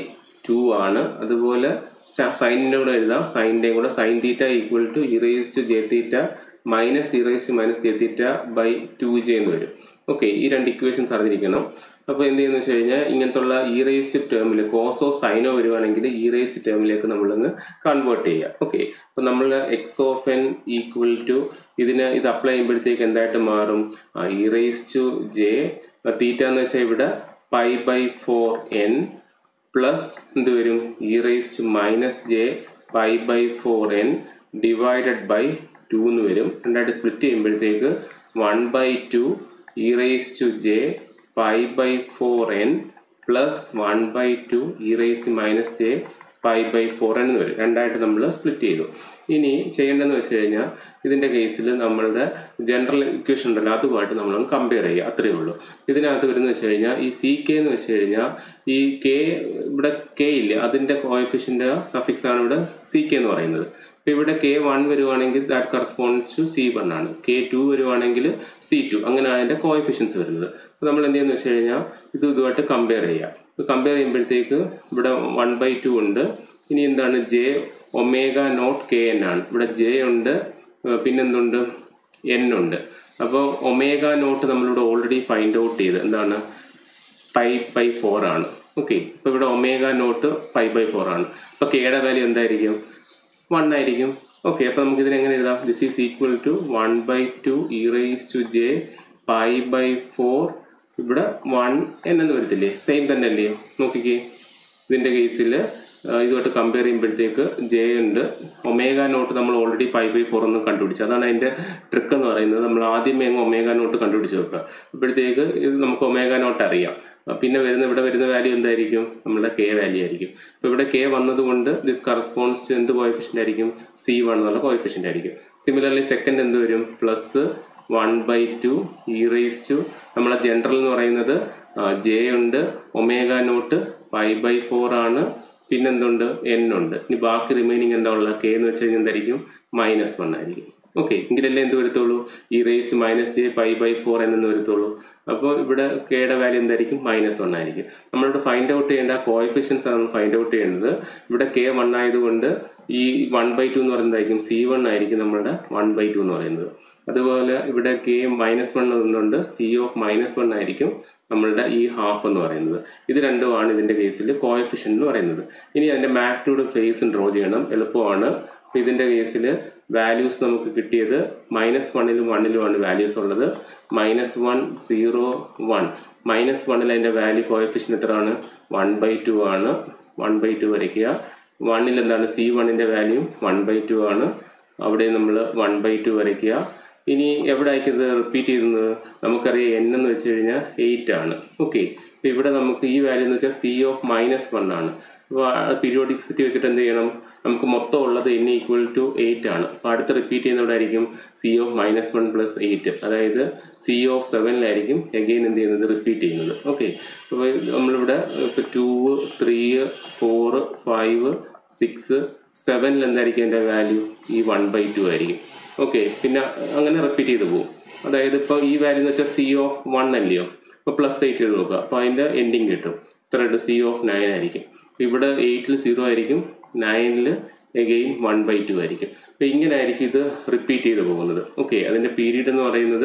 2 ആണ്. അതുപോലെ സൈനിൻ്റെ കൂടെ എഴുതാം, സൈനിൻ്റെയും കൂടെ sine theta equal to e raise to j theta minus e raise to minus j theta by 2j എന്ന് വരും. ഓക്കെ, ഈ രണ്ട് ഇക്വേഷൻസ് അറിഞ്ഞിരിക്കണം. അപ്പോൾ എന്ത് ചെയ്യുന്നത് വെച്ച് കഴിഞ്ഞാൽ ഇങ്ങനത്തുള്ള ഇ റേസ്ഡ് ടേമിൽ കോസോ സൈനോ വരുവാണെങ്കിൽ ഇ റേസ്ഡ് ടേമിലേക്ക് നമ്മളൊന്ന് കൺവേർട്ട് ചെയ്യുക. ഓക്കെ, അപ്പോൾ നമ്മൾ x of n equal to ഇത് അപ്ലൈ ചെയ്യുമ്പോഴത്തേക്ക് എന്തായിട്ട് മാറും? E raise to j theta എന്ന് വെച്ചാൽ ഇവിടെ പൈ ബൈ 4n പ്ലസ് എന്ത് വരും? E raise to minus j pi by 4n divided by 2 എന്ന് വരും. രണ്ടായിട്ട് സ്പ്ലിറ്റ് ചെയ്യുമ്പോഴത്തേക്ക് 1/2 e raise to j pi by 4n plus 1/2 e raise to minus j pi by 4n എന്ന് വരും. രണ്ടായിട്ട് നമ്മൾ സ്പ്ലിറ്റ് ചെയ്തു. ഇനി ചെയ്യേണ്ടതെന്ന് വെച്ച് കഴിഞ്ഞാൽ ഇതിൻ്റെ കേസിൽ നമ്മളുടെ ജനറൽ ഇക്വേഷൻ ഉണ്ടല്ലോ അതുമായിട്ട് നമ്മളൊന്ന് കമ്പയർ ചെയ്യുക, അത്രയേ ഉള്ളൂ. ഇതിനകത്ത് വരുന്നത് വെച്ച് കഴിഞ്ഞാൽ ഈ സി കെ എന്ന് വെച്ച് കഴിഞ്ഞാൽ ഈ കെ ഇവിടെ കെ ഇല്ല, അതിൻ്റെ കോഎഫിഷ്യൻ്റ് സഫിക്സ് ആണ് ഇവിടെ സി കെ എന്ന് പറയുന്നത്. അപ്പോൾ ഇവിടെ K1 വരുവാണെങ്കിൽ ദാറ്റ് കറസ്പോണ്ട്സ് ടു C1 ആണ്, K2 വരുവാണെങ്കിൽ C2, അങ്ങനെയാണ് അതിൻ്റെ കോഎഫിഷ്യൻസ് വരുന്നത്. അപ്പോൾ നമ്മൾ എന്ത് ചെയ്യുന്നത് വെച്ച് കഴിഞ്ഞാൽ ഇതുമായിട്ട് കമ്പയർ ചെയ്യാം. കമ്പയർ ചെയ്യുമ്പോഴത്തേക്ക് ഇവിടെ 1/2 ഉണ്ട്. ഇനി എന്താണ്? J omega naught k n ആണ്. ഇവിടെ ജെ ഉണ്ട്, പിന്നെന്തുണ്ട്? എൻ ഉണ്ട്. അപ്പോൾ ഒമേഗ നോട്ട് നമ്മളിവിടെ ഓൾറെഡി ഫൈൻഡ് ഔട്ട് ചെയ്ത് എന്താണ്? π/4 ആണ്. ഓക്കെ, അപ്പോൾ ഇവിടെ ഒമേഗ നോട്ട് π/4 ആണ്. അപ്പോൾ കെയുടെ വാല്യൂ എന്തായിരിക്കും? 1 ആയിരിക്കും. ഓക്കെ, അപ്പോൾ നമുക്ക് ഇതിനെങ്ങനെ എഴുതാം? This is equal to 1/2 e raise to j π/4 ഇവിടെ 1 എന്ന് വരത്തില്ലേ? സെയിം തന്നെ അല്ലേ? നോക്കിക്കേ, ഇതിൻ്റെ കേസിൽ ഇതുമായിട്ട് കമ്പയർ ചെയ്യുമ്പോഴത്തേക്ക് ജെ ഉണ്ട്, ഒമേഗ നോട്ട് നമ്മൾ ഓൾറെഡി π/4 ഒന്ന് കണ്ടുപിടിച്ചു. അതാണ് അതിൻ്റെ ട്രിക്ക് എന്ന് പറയുന്നത്. നമ്മൾ ആദ്യമേ അങ്ങ് ഒമേഗ നോട്ട് കണ്ടുപിടിച്ച് വെക്കുക. അപ്പോഴത്തേക്ക് ഇത് നമുക്ക് ഒമേഗ നോട്ട് അറിയാം. പിന്നെ ഇവിടെ വരുന്ന വാല്യൂ എന്തായിരിക്കും? നമ്മുടെ കെ വാല്യൂ ആയിരിക്കും. അപ്പോൾ ഇവിടെ കെ വന്നതുകൊണ്ട് ദിസ് കറസ്പോണ്ട്സ് ടു എന്ത് കോഎഫിഷ്യൻ്റ് ആയിരിക്കും? C1 എന്നുള്ള കോഎഫിഷ്യൻ്റ് ആയിരിക്കും. സിമിലർലി സെക്കൻഡ് എന്ത് വരും? പ്ലസ് 1/2 ഇ റേസ് ടു നമ്മളെ ജനറൽ എന്ന് പറയുന്നത് ജെ ഉണ്ട്, ഒമേഗ നോട്ട് π/4 ആണ്, പിന്നെന്തുണ്ട്? എൻ ഉണ്ട്. ഇനി ബാക്കി റിമൈനിങ് എന്താ ഉള്ള? കെ എന്ന് വെച്ച് കഴിഞ്ഞാൽ എന്തായിരിക്കും? -1 ആയിരിക്കും. ഓക്കെ, എങ്കിലല്ലേ എന്ത് വരത്തുള്ളൂ? ഇ റേസ് മൈനസ് ജെ π/4 എന്ന് വരത്തുള്ളൂ. അപ്പോൾ ഇവിടെ കെയുടെ വാല്യൂ എന്തായിരിക്കും? -1 ആയിരിക്കും. നമ്മളിവിടെ ഫൈൻഡ് ഔട്ട് ചെയ്യേണ്ട കോഎഫിഷ്യൻസ് ആണ് ഫൈൻഡ് ഔട്ട് ചെയ്യേണ്ടത്. ഇവിടെ കെ 1 ആയതുകൊണ്ട് ഈ 1/2 എന്ന് പറയുന്നതായിരിക്കും C1 ആയിരിക്കും നമ്മളുടെ 1/2 എന്ന് പറയുന്നത്. അതുപോലെ ഇവിടെ കെ -1 എന്നുണ്ട്, സി ഓഫ് -1 ആയിരിക്കും നമ്മളുടെ ഈ ഹാഫ് എന്ന് പറയുന്നത്. ഇത് രണ്ടുമാണ് ഇതിൻ്റെ കേസിൽ കോഎഫിഷ്യൻ്റ് എന്ന് പറയുന്നത്. ഇനി അതിൻ്റെ മാഗ്നിറ്റ്യൂഡ് ഫേസും ഡ്രോ ചെയ്യണം, എളുപ്പമാണ്. അപ്പോൾ ഇതിൻ്റെ കേസിൽ വാല്യൂസ് നമുക്ക് കിട്ടിയത് -1ലും 1ലുമാണ് വാല്യൂസ് ഉള്ളത്. -1 0 1 -1ൽ അതിൻ്റെ വാല്യൂ കോഎഫിഷ്യൻ്റ് എത്രയാണ്? 1/2 ആണ്. 1/2 വരയ്ക്കുക. 1ൽ എന്താണ്? C1ൻ്റെ വാല്യൂ 1/2 ആണ്. അവിടെ നമ്മൾ 1/2 വരയ്ക്കുക. ഇനി എവിടെ ആയിരിക്കും ഇത് റിപ്പീറ്റ് ചെയ്യുന്നത്? നമുക്കറിയാം n എന്ന് വെച്ച് കഴിഞ്ഞാൽ 8 ആണ്. ഓക്കെ, അപ്പോൾ ഇവിടെ നമുക്ക് ഈ വാല്യൂ എന്ന് വെച്ചാൽ C ഓഫ് -1 ആണ്. അപ്പോൾ പീരിയോഡിക്സിറ്റി വെച്ചിട്ട് എന്ത് ചെയ്യണം? നമുക്ക് മൊത്തം ഉള്ളത് n ഈക്വൽ ടു 8 ആണ്. അപ്പോൾ അടുത്ത് റിപ്പീറ്റ് ചെയ്യുന്നവിടായിരിക്കും C ഓഫ് -1 പ്ലസ് 8, അതായത് C ഓഫ് 7ലായിരിക്കും എഗെയിൻ എന്ത് ചെയ്യുന്നത്? റിപ്പീറ്റ് ചെയ്യുന്നത്. ഓക്കെ, അപ്പോൾ നമ്മളിവിടെ ഇപ്പോൾ 2 3 4 5 6 7ൽ എന്തായിരിക്കും എൻ്റെ വാല്യൂ? ഈ 1/2 ആയിരിക്കും. ഓക്കെ, പിന്നെ അങ്ങനെ റിപ്പീറ്റ് ചെയ്ത് പോകും. അതായത് ഇപ്പോൾ ഈ വാല്യൂ എന്ന് വെച്ചാൽ C ഓഫ് 1 അല്ലയോ? അപ്പോൾ +8 ചെയ്ത് നോക്കുക. അപ്പോൾ അതിൻ്റെ എൻഡിങ് കിട്ടും. ഇത്രയായിട്ട് C ഓഫ് 9 ആയിരിക്കും. ഇവിടെ 8ൽ 0 ആയിരിക്കും, 9ൽ എഗെയിൻ 1/2 ആയിരിക്കും. അപ്പോൾ ഇങ്ങനെ ആയിരിക്കും ഇത് റിപ്പീറ്റ് ചെയ്ത് പോകുന്നത്. ഓക്കെ, അതിൻ്റെ പീരീഡ് എന്ന് പറയുന്നത്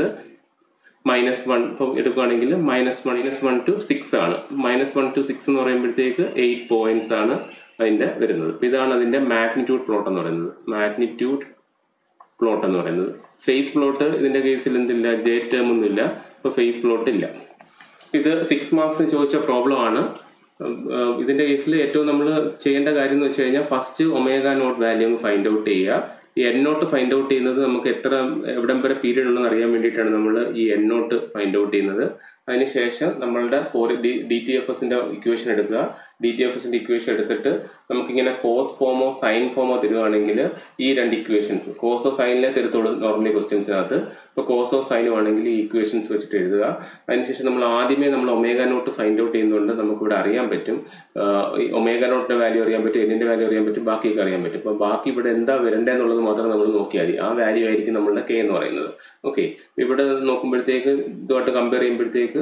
-1 ഇപ്പം എടുക്കുകയാണെങ്കിൽ -1 to 6 ആണ്. -1 to 6 എന്ന് പറയുമ്പോഴത്തേക്ക് 8 പോയിന്റ്സ് ആണ് അതിൻ്റെ വരുന്നത്. അപ്പോൾ ഇതാണ് അതിൻ്റെ മാഗ്നിറ്റ്യൂഡ് പ്ലോട്ട് എന്ന് പറയുന്നത്. മാഗ്നിറ്റ്യൂഡ് പ്ലോട്ട് എന്ന് പറയുന്നത്. ഫേസ് പ്ലോട്ട് ഇതിൻ്റെ കേസിൽ എന്തില്ല? ജെ ടേം ഒന്നുമില്ല. അപ്പോൾ ഫേസ് പ്ലോട്ട് ഇല്ല. ഇത് 6 മാർക്സിന് ചോദിച്ച പ്രോബ്ലം ആണ്. ഇതിൻ്റെ കേസിൽ ഏറ്റവും നമ്മൾ ചെയ്യേണ്ട കാര്യം എന്ന് വെച്ച് കഴിഞ്ഞാൽ ഫസ്റ്റ് ഒമേഗ നോട്ട് വാല്യൂ ഒന്ന് ഫൈൻഡ് ഔട്ട് ചെയ്യുക. ഈ എൻ നോട്ട് ഫൈൻഡ് ഔട്ട് ചെയ്യുന്നത് നമുക്ക് എവിടം വരെ പീരീഡ് ഉണ്ടെന്ന് അറിയാൻ വേണ്ടിയിട്ടാണ് നമ്മൾ ഈ എൻ നോട്ട് ഫൈൻഡ് ഔട്ട് ചെയ്യുന്നത്. അതിനുശേഷം നമ്മളുടെ DTFSൻ്റെ ഇക്വേഷൻ എടുക്കുക. DTFSൻ്റെ ഇക്വേഷൻ എടുത്തിട്ട് നമുക്കിങ്ങനെ കോസ് ഫോമോ സൈൻ ഫോമോ തരുവാണെങ്കിൽ ഈ രണ്ട് ഇക്വേഷൻസ് കോസോ സൈനിലെ തരത്തുള്ളൂ നോർമലി ക്വസ്റ്റ്യൻസിനകത്ത്. ഇപ്പോൾ കോസോ സൈനും ആണെങ്കിൽ ഈ ഇക്വേഷൻസ് വെച്ചിട്ട് എഴുതുക. അതിനുശേഷം നമ്മൾ ആദ്യമേ നമ്മൾ ഒമേഗ നോട്ട് ഫൈൻഡ് ഔട്ട് ചെയ്യുന്നതുകൊണ്ട് നമുക്കിവിടെ അറിയാൻ പറ്റും. ഒമേഗ നോട്ടിൻ്റെ വാല്യൂ അറിയാൻ പറ്റും, എന്നിൻ്റെ വാല്യൂ അറിയാൻ പറ്റും, ബാക്കിയൊക്കെ അറിയാൻ പറ്റും. അപ്പോൾ ബാക്കി ഇവിടെ എന്താ വരേണ്ടതെന്നുള്ളത് മാത്രം നമ്മൾ നോക്കിയാൽ മതി. ആ വാല്യൂ ആയിരിക്കും നമ്മളുടെ K എന്ന് പറയുന്നത്. ഓക്കെ, ഇവിടെ നോക്കുമ്പോഴത്തേക്ക് ഇതുമായിട്ട് കമ്പയർ ചെയ്യുമ്പോഴത്തേക്ക്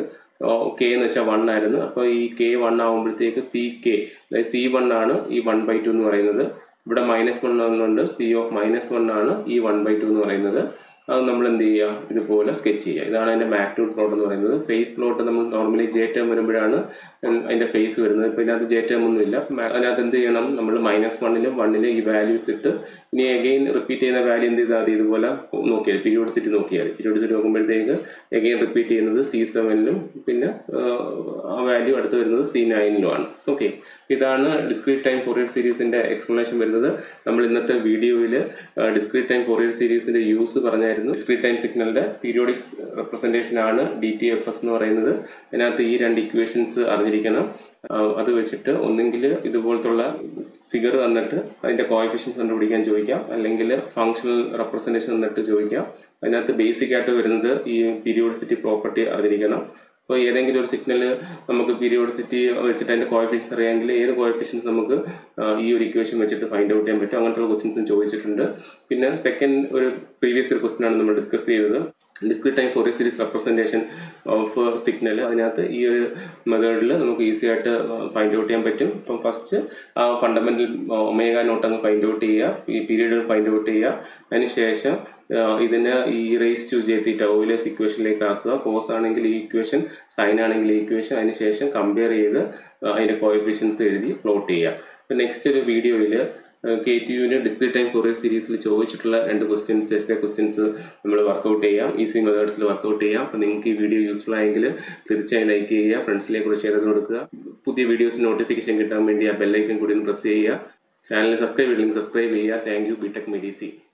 കെ എന്ന് വെച്ചാൽ 1 ആയിരുന്നു. അപ്പോൾ ഈ കെ 1 ആകുമ്പോഴത്തേക്ക് സി കെ, അതായത് C1 ആണ് ഈ 1/2 എന്ന് പറയുന്നത്. ഇവിടെ -1 എന്നുണ്ട്, C of -1 ആണ് ഈ 1/2 എന്ന് പറയുന്നത്. അത് നമ്മൾ എന്ത് ചെയ്യുക, ഇതുപോലെ സ്കെച്ച് ചെയ്യുക. ഇതാണ് അതിൻ്റെ മാഗ്നിറ്റ്യൂഡ് പ്ലോട്ട് എന്ന് പറയുന്നത്. ഫേസ് പ്ലോട്ട് നമ്മൾ നോർമലി ജെ ടേം വരുമ്പോഴാണ് അതിൻ്റെ ഫേസ് വരുന്നത്. ഇപ്പോൾ ഇതിനകത്ത് ജെ ടേം ഒന്നുമില്ല. അതിനകത്ത് എന്ത് ചെയ്യണം, നമ്മൾ -1ലും 1ലും ഈ വാല്യൂസ് ഇട്ട് ഇനി അഗെയിൻ റിപ്പീറ്റ് ചെയ്യുന്ന വാല്യൂ എന്ത് ചെയ്താൽ മതി, ഇതുപോലെ നോക്കിയാൽ പീരിയോഡിസിറ്റി നോക്കിയാൽ പീരിയോഡിസിറ്റി നോക്കുമ്പോഴത്തേക്ക് അഗെയിൻ റിപ്പീറ്റ് ചെയ്യുന്നത് C7ലും പിന്നെ ആ വാല്യൂ അടുത്ത് വരുന്നത് C9ലുമാണ്. ഓക്കെ, ഇതാണ് ഡിസ്ക്രീറ്റ് ടൈം ഫോറിയർ സീരീസിൻ്റെ എക്സ്പ്ലനേഷൻ വരുന്നത്. നമ്മൾ ഇന്നത്തെ വീഡിയോയിൽ ഡിസ്ക്രീറ്റ് ടൈം ഫോറിയർ സീരീസിൻ്റെ യൂസ് പറഞ്ഞ ഡിസ്ക്രീറ്റ് ടൈം സിഗ്നലിന്റെ പീരിയോഡിക് റെപ്രസെന്റേഷൻ ആണ് DTFS എന്ന് പറയുന്നത്. അതിനകത്ത് ഈ 2 ഇക്വേഷൻസ് അറിഞ്ഞിരിക്കണം. അത് വെച്ചിട്ട് ഒന്നെങ്കിൽ ഇതുപോലത്തുള്ള ഫിഗർ തന്നിട്ട് അതിന്റെ കോഎഫിഷ്യൻസ് കണ്ടുപിടിക്കാൻ ചോദിക്കാം, അല്ലെങ്കിൽ ഫങ്ഷണൽ റെപ്രസെന്റേഷൻ തന്നിട്ട് ചോദിക്കാം. അതിനകത്ത് ബേസിക് ആയിട്ട് വരുന്നത് ഈ പീരിയോഡിസിറ്റി പ്രോപ്പർട്ടി അറിഞ്ഞിരിക്കണം. അപ്പോൾ ഏതെങ്കിലും ഒരു സിഗ്നൽ നമുക്ക് പീരിയോഡിസിറ്റി വെച്ചിട്ട് അതിൻ്റെ കോഎഫിഷ്യൻസ് അറിയാമെങ്കിൽ ഏത് കോഎഫിഷ്യൻസ് നമുക്ക് ഈ ഒരു ഇക്വേഷൻ വെച്ചിട്ട് ഫൈൻഡ് ഔട്ട് ചെയ്യാൻ പറ്റും. അങ്ങനത്തെ ക്വസ്റ്റ്യൻസും ചോദിച്ചിട്ടുണ്ട്. പിന്നെ സെക്കൻഡ് ഒരു പ്രീവിയസ് ഒരു ക്വസ്റ്റ്യൻ ആണ് നമ്മൾ ഡിസ്കസ് ചെയ്തത്, discrete time Fourier series representation of signal. അതിനകത്ത് ഈ ഒരു മെത്തേഡിൽ നമുക്ക് ഈസി ആയിട്ട് ഫൈൻഡ് ഔട്ട് ചെയ്യാൻ പറ്റും. ഇപ്പം ഫസ്റ്റ് ഫണ്ടമെന്റൽ ഒമേഗ നോട്ട് അങ്ങ് ഫൈൻഡ് ഔട്ട് ചെയ്യുക, ഈ പീരീഡ് ഫൈൻഡ് ഔട്ട് ചെയ്യുക. അതിനുശേഷം ഇതിന് e raise to j theta Euler's ഇക്വേഷനിലേക്ക് ആക്കുക. കോസ് ആണെങ്കിൽ ഈ ഇക്വേഷൻ, സൈൻ ആണെങ്കിൽ ഈ ഇക്വേഷൻ. അതിനുശേഷം കമ്പയർ ചെയ്ത് അതിന്റെ കോഎഫിഷ്യൻസ് എഴുതി പ്ലോട്ട് ചെയ്യുക. നെക്സ്റ്റ് ഒരു വീഡിയോയിൽ KTUവിന് ഡിസ്ക്രീറ്റ് ടൈം ഫോറിയർ സീരീസിൽ ചോദിച്ചിട്ടുള്ള 2 ക്വസ്റ്റ്യൻസ് നമ്മൾ വർക്കൗട്ട് ചെയ്യാം, ഈസി മെത്തേഡ്സിൽ വർക്കൗട്ട് ചെയ്യാം. അപ്പോൾ നിങ്ങൾക്ക് ഈ വീഡിയോ യൂസ്ഫുൾ ആയെങ്കിൽ തീർച്ചയായും ലൈക്ക് ചെയ്യുക, ഫ്രണ്ട്സിലേക്ക് കൂടെ ഷെയർ ചെയ്ത് കൊടുക്കുക. പുതിയ വീഡിയോസ് നോട്ടിഫിക്കേഷൻ കിട്ടാൻ വേണ്ടി ആ ബെല്ലൈക്കൺ കൂടി ഒന്ന് പ്രസ് ചെയ്യുക. ചാനൽ സബ്സ്ക്രൈബ് ചെയ്യുക. Thank you. BTech MEDC.